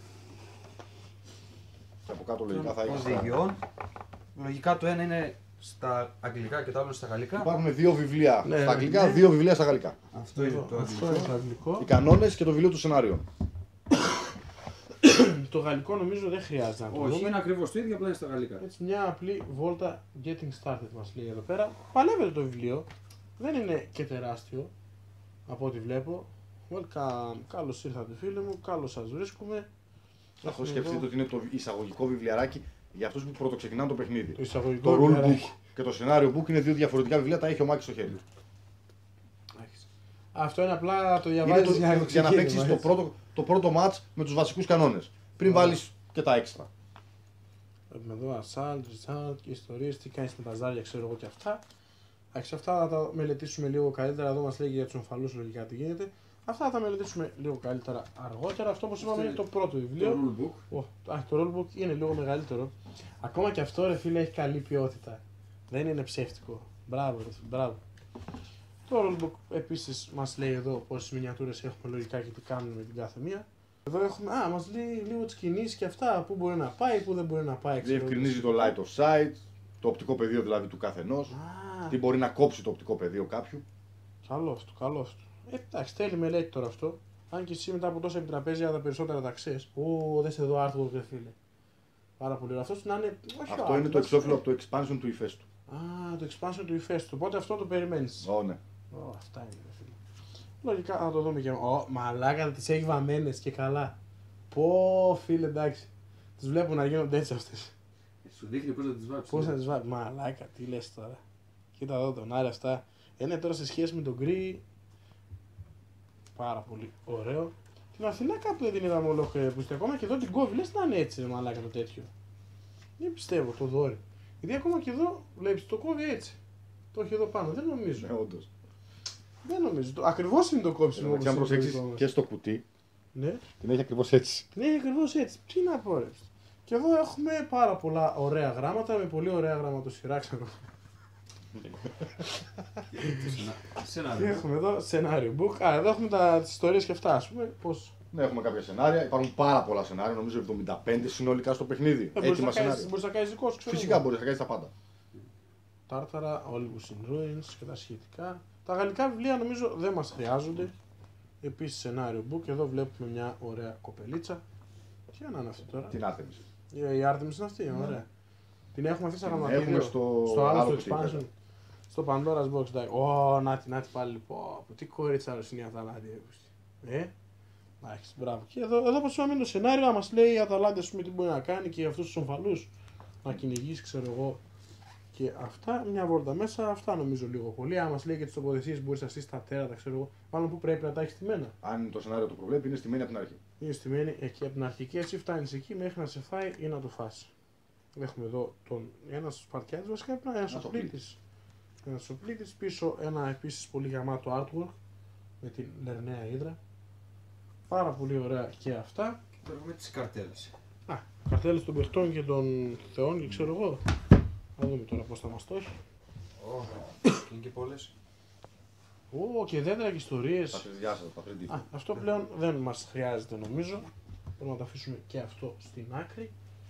Και από κάτω λογικά θα έχεις. οδηγιών. Λογικά το ένα είναι στα αγγλικά και το άλλο είναι στα γαλλικά. Υπάρχουν δύο βιβλία Ναι, στα αγγλικά, ναι. δύο βιβλία στα γαλλικά. Αυτό είναι Εδώ, το αυτό αγγλικό. είναι το αγγλικό. Οι κανόνες και το βιβλίο του σενάριου. Το γαλλικό νομίζω δεν χρειάζεται να το Όχι, δούμε. είναι ακριβώς το ίδιο, απλά είναι στα γαλλικά. Έτσι μια απλή βόλτα getting started μας λέει εδώ πέρα. Παλεύεται το βιβλίο. Δεν είναι και τεράστιο από ό,τι βλέπω. Welcome. Καλώς ήρθατε φίλοι μου. Καλώς σας βρίσκουμε. Αυτό Έχουμε σκεφτείτε εδώ ότι είναι το εισαγωγικό βιβλιαράκι για αυτούς που πρωτοξεκινάνε το παιχνίδι. το εισαγωγικό Το rule βιβλιαράκι. book και το scenario book είναι δύο διαφορετικά βιβλία, τα έχει ο Μάκης στο χέρι. Έχεις. Αυτό είναι απλά το Είναι διαβάζεις το, για, για, για να παίξει ξεκίνημα, το έτσι. πρώτο, το πρώτο match με τους βασικούς κανόνες. Πριν Ωραία. βάλεις και τα έξτρα. Έχουμε εδώ assault, result και ιστορίες, τι κάνεις με τα ζάρια, ξέρω εγώ και αυτά. Εντάξει, αυτά θα τα μελετήσουμε λίγο καλύτερα. Εδώ μας λέει και για τους ομφαλούς λογικά τι γίνεται. Αυτά θα τα μελετήσουμε λίγο καλύτερα αργότερα. Αυτό όπως είπαμε είναι το πρώτο Το βιβλίο. rule book. Ω, α, το rulebook είναι λίγο μεγαλύτερο. Ακόμα και αυτό ρε φίλε έχει καλή ποιότητα. Δεν είναι ψεύτικο. Μπράβο, ρε, φίλε, μπράβο. Το rulebook επίσης μας λέει εδώ πόσες μινιατούρες έχουμε λογικά και τι κάνουμε με την κάθε μία. Εδώ έχουμε, α, μας λέει λίγο τις κινήσεις και αυτά, πού μπορεί να πάει, πού δεν μπορεί να πάει. ξέρω εγώ. Διευκρινίζει το light of sight, το οπτικό πεδίο δηλαδή του καθενός. Α, Τι μπορεί να κόψει το οπτικό πεδίο κάποιου. καλό αυτό, καλό αυτό. Ε, εντάξει, θέλει μελέτη τώρα αυτό. Αν και εσύ μετά από τόσα επιτραπέζια τα περισσότερα τα ξέρεις. Ω, δες εδώ artwork ρε φίλε. Πάρα πολύ ωραίο. Αυτός να είναι. Όχι Αυτό ο είναι το artwork, εξώφυλλο από το expansion του ηφαίστου. Α, το expansion του ηφαίστου. Οπότε αυτό το περιμένεις. Ω, ναι. Ω, αυτά είναι ρε φίλε. Λογικά θα το δούμε και. Ω, μαλάκα τις έχει βαμμένες και καλά. Πω φίλε εντάξει. Τις βλέπω να γίνονται έτσι αυτές. Σου δείχνει πώς να τις βάψεις. Πώς να τις βάλει. Μαλάκα, τι λες τώρα. Κοίτα εδώ τον Άρη αυτά. Είναι τώρα σε σχέση με τον γκρι. Πάρα πολύ ωραίο. Την Αθηνά κάπου δεν την είδαμε ολόκληρη που είστε ακόμα και εδώ την κόβει. Λες να είναι έτσι ρε μαλάκα το τέτοιο. Δεν πιστεύω το δόρυ. Γιατί ακόμα και εδώ βλέπεις το κόβει έτσι. Το έχει εδώ πάνω. Δεν νομίζω. Ναι, όντως. Δεν νομίζω. Το... Ακριβώς είναι το κόψιμο. Εντάξει, αν όπως είναι το προσέξεις δικό μας. και στο κουτί, Ναι. την έχει ακριβώς έτσι. Ναι, ακριβώς έτσι. Τι να πω ρε. Και εδώ έχουμε πάρα πολλά ωραία γράμματα με πολύ ωραία γραμματοσυρά ξέρω. Και Σενάριο. έχουμε εδώ σενάριο book. Α, εδώ έχουμε τα, τις ιστορίες και αυτά, ας πούμε. Πώς... Ναι, έχουμε κάποια σενάρια. Υπάρχουν πάρα πολλά σενάρια, νομίζω εβδομήντα πέντε συνολικά στο παιχνίδι. Ε, μπορείς, Έτοιμα να κάνεις, σενάρια. μπορείς να κάνεις δικό σου, ξέρω. Φυσικά εγώ. μπορεί να κάνει τα πάντα. Τάρταρα, Olympus in Ruins και τα σχετικά. Τα γαλλικά βιβλία νομίζω δεν μας χρειάζονται. Επίσης σενάριο book. Εδώ βλέπουμε μια ωραία κοπελίτσα. Τι να είναι αυτή τώρα. Την Άρτεμις. Η, η Artemis είναι αυτή, Ναι. ωραία. Την έχουμε αυτή σαν Την γραμματίδιο. έχουμε στο στο άλλο, άλλο στο κουτί, expansion. βέβαια. Στο Pandora's Box. εντάξει. Ω, να τη, να τη πάλι. Πω, πω, τι κορίτσα είναι η Αταλάντη. Ε, Εντάξει, μπράβο. Και εδώ, εδώ πως είπαμε το σενάριο, μας λέει η Αταλάντα ας πούμε, τι μπορεί να κάνει και αυτούς τους ομφαλούς να κυνηγήσει, ξέρω εγώ. Και αυτά, μια βόλτα μέσα, αυτά νομίζω λίγο πολύ. Αν μας λέει και τις τοποθεσίες μπορείς να στήσεις τα τέρατα, ξέρω εγώ. Μάλλον που πρέπει να τα έχεις στημένα. Αν το σενάριο το προβλέπει, είναι στημένη από την αρχή. Είναι στημένη εκεί από την αρχή και έτσι φτάνεις εκεί μέχρι να σε φάει ή να το φάσει. Έχουμε εδώ τον ένα Σπαρτιάτης βασικά, ένα Σοπλίτης. Ένα Σοπλίτης, πίσω ένα επίσης πολύ γαμάτο artwork με την Λερναία Ύδρα. Πάρα πολύ ωραία και αυτά. Και τώρα έχουμε τις καρτέλες. Α, καρτέλες των παιχτών και των θεών και ξέρω εγώ. Να δούμε τώρα πώς θα μας το έχει. Ω, είναι και πολλές. Ω, και δέντρα και ιστορίες. Τα τρισδιάστατα, τα τρία ντι. Α, αυτό πλέον δεν μας χρειάζεται νομίζω. Μπορούμε να το αφήσουμε και αυτό στην άκρη.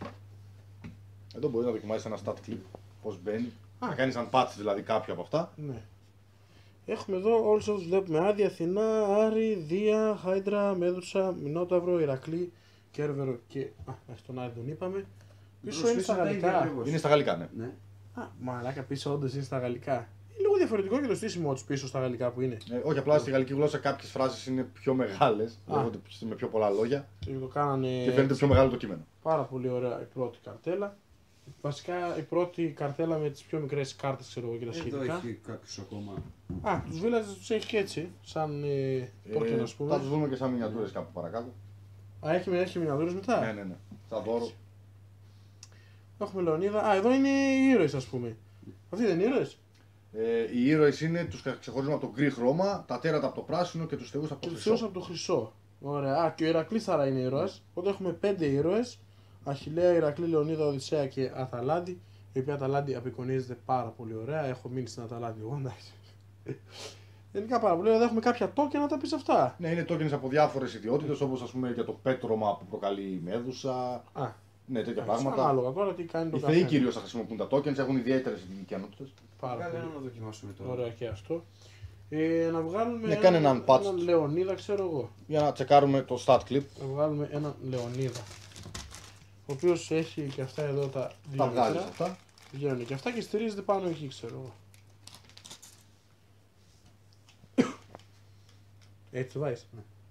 Εδώ μπορεί να δοκιμάσει ένα stat clip, πώς μπαίνει. Α. Να κάνεις un patch δηλαδή κάποιο από αυτά. Ναι. Έχουμε εδώ όλους όσους βλέπουμε Άδη, Αθηνά, Άρη, Δία, Χάιντρα, Μέδουσα, Μινόταυρο, Ηρακλή, Κέρβερο και. Α, μέχρι τον Άδη τον είπαμε. Πίσω είναι στα γαλλικά. Είναι στα γαλλικά, ναι. Ναι. Α, μαλάκα πίσω όντως είναι στα γαλλικά. Είναι λίγο διαφορετικό και το στήσιμο του πίσω στα γαλλικά που είναι. Ε, όχι, απλά στη γαλλική γλώσσα κάποιες φράσεις είναι πιο μεγάλες, λέγονται με πιο πολλά λόγια Και το κάνανε. και φαίνεται πιο μεγάλο το κείμενο. Πάρα πολύ ωραία η πρώτη καρτέλα. Βασικά η πρώτη καρτέλα με τις πιο μικρές κάρτες ξέρω εγώ και τα Εδώ σχετικά. έχει κάποιους ακόμα. Α, τους villagers τους έχει και έτσι, σαν ε, token ας πούμε. Θα τους δούμε και σαν μινιατούρες κάπου παρακάτω. Α, έχει, έχει μινιατούρες μετά. Ναι, ναι, ναι. Στα δώρο. Έχουμε Λεωνίδα. Α, εδώ είναι οι ήρωες ας πούμε. Αυτοί δεν είναι ήρωες. Ε, οι ήρωες είναι, τους ξεχωρίζουμε από το γκρι χρώμα, τα τέρατα από το πράσινο και τους θεούς από Και το τους χρυσό. θεούς από το χρυσό. Ωραία. Α, και ο Ηρακλής άρα είναι ήρωας. Οπότε έχουμε πέντε ήρωες. Αχιλλέα, Ηρακλή, Λεωνίδα, Οδυσσέα και Αταλάντη. Η οποία Αταλάντη απεικονίζεται πάρα πολύ ωραία. Έχω μείνει στην Αταλάντη εγώ, εντάξει. Γενικά πάρα πολύ ωραία. Έχουμε κάποια token να τα πεις αυτά. Ναι, είναι tokens από διάφορες ιδιότητες, όπως ας πούμε για το πέτρωμα που προκαλεί η Μέδουσα. Α, Ναι, τέτοια εντάξει, πράγματα. ανάλογα τώρα τι κάνει το Οι θεοί καθένα. κυρίως θα χρησιμοποιούν τα tokens, έχουν ιδιαίτερες ικανότητες. Πάρα Βγάλε πολύ. ένα να δοκιμάσουμε τώρα. Ωραία και αυτό. Ε, να βγάλουμε Ναι, κάνε έναν patch. έναν Λεωνίδα, ξέρω εγώ. Για να τσεκάρουμε το stat clip. Να βγάλουμε έναν Λεωνίδα. Ο οποίος έχει και αυτά εδώ τα δύο Τα βγάζεις μέτρα. αυτά. Βγαίνουν και αυτά και στηρίζεται πάνω εκεί, ξέρω εγώ. Έτσι το βάζεις.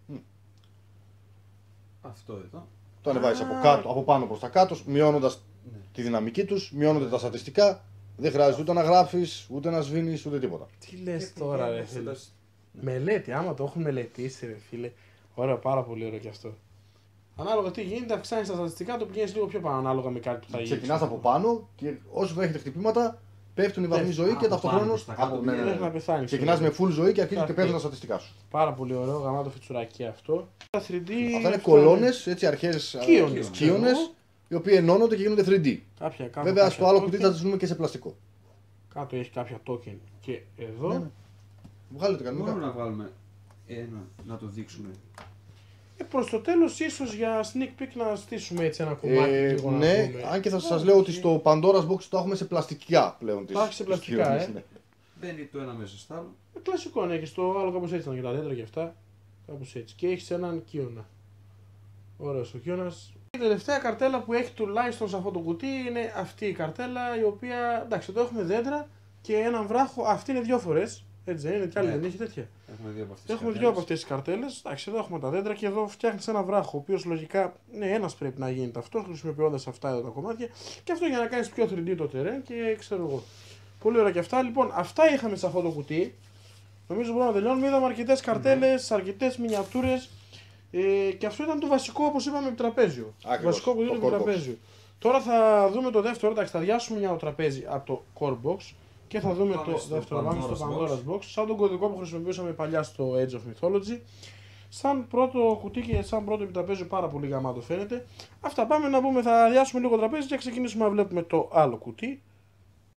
Αυτό εδώ. Το ανεβάζεις Α. από, κάτω, από πάνω προς τα κάτω, μειώνοντας Ναι. τη δυναμική τους, μειώνονται τα στατιστικά. Δεν χρειάζεται ούτε να γράφεις, ούτε να σβήνεις, ούτε τίποτα. Τι λες Και τώρα ρε πηγαίνουμε φίλε. στο- Μελέτη, άμα το έχουν μελετήσει ρε φίλε. Ωραία, πάρα πολύ ωραίο και αυτό. Ανάλογα τι γίνεται, αυξάνει τα στατιστικά, το πηγαίνει λίγο πιο πάνω ανάλογα με κάτι που θα γίνει. Ξεκινάς από πάνω και όσο έχετε χτυπήματα, πέφτουν οι βαθμοί Πέφτουν. ζωή Από και πάνω ταυτοχρόνως. προς τα κάτω από- ναι, ναι, ναι. Μέχρι να πεθάνει. Ξεκινάς με full ζωή και αρχίζουν και Κάτι. πέφτουν τα στατιστικά σου. Πάρα πολύ ωραίο, γαμάτο φιτσουράκι και αυτό. Τα θρι ντι. Αυτά είναι κολόνες, έτσι αρχές Κύονες, κύονες, ξέρω. οι οποίοι ενώνονται και γίνονται θρι ντι. Κάποια, κάποια, Βέβαια κάποια στο άλλο token. κουτί θα τις δούμε και σε πλαστικό. Κάτω έχει κάποια token και εδώ. Ναι, ναι. Βγάλε το Μπορούμε κανονικά. να βγάλουμε ένα, να το δείξουμε. Ε, προς το τέλος ίσως για sneak peek να στήσουμε έτσι ένα κομμάτι. Ε, λίγο να ναι, δούμε. αν και θα σας λέω ότι στο Pandora's Box το έχουμε σε πλαστικά πλέον. τις- Τα έχει σε τις πλαστικά, κύονες, ε. ναι. Μπαίνει το ένα μέσα στο άλλο. Ε, κλασικό ναι, και στο άλλο κάπως έτσι ήταν και τα δέντρα και αυτά. Κάπως έτσι. Και έχεις έναν Κίωνα. Ωραίος ο Κίωνας. Η τελευταία καρτέλα που έχει τουλάχιστον σε αυτό το κουτί είναι αυτή η καρτέλα η οποία εντάξει εδώ έχουμε δέντρα και έναν βράχο. Αυτή είναι δύο φορές. Έτσι δεν είναι, κι άλλη Ναι. δεν έχει τέτοια. Έχουμε δύο από αυτές. Έχουμε δύο από αυτές τις καρτέλες. Εντάξει, εδώ έχουμε τα δέντρα και εδώ φτιάχνεις ένα βράχο. Ο οποίος λογικά, ναι, ένας πρέπει να γίνεται αυτό, χρησιμοποιώντας αυτά εδώ τα κομμάτια. Και αυτό για να κάνεις πιο θρι ντι το terrain και ξέρω εγώ. Πολύ ωραία και αυτά. Λοιπόν, αυτά είχαμε σε αυτό το κουτί. Νομίζω μπορούμε να τελειώνουμε. Είδαμε αρκετές καρτέλες, αρκετές μινιατούρες. Ε, και αυτό ήταν το βασικό, όπως είπαμε, τραπέζιο. Το Ακριβώς, βασικό κουτί το του core box. τραπέζιο. Τώρα θα δούμε το δεύτερο. Εντάξει, θα διάσουμε μια το τραπέζι από το core box. Και θα δούμε Πάμε το στο δεύτερο, πάμε στο Pandora's Pandora's Box, σαν τον κωδικό που χρησιμοποιούσαμε παλιά στο Age of Mythology. Σαν πρώτο κουτί και σαν πρώτο επιτραπέζιο πάρα πολύ γαμάτο φαίνεται. Αυτά πάμε να πούμε, θα αδειάσουμε λίγο τραπέζι και ξεκινήσουμε να βλέπουμε το άλλο κουτί.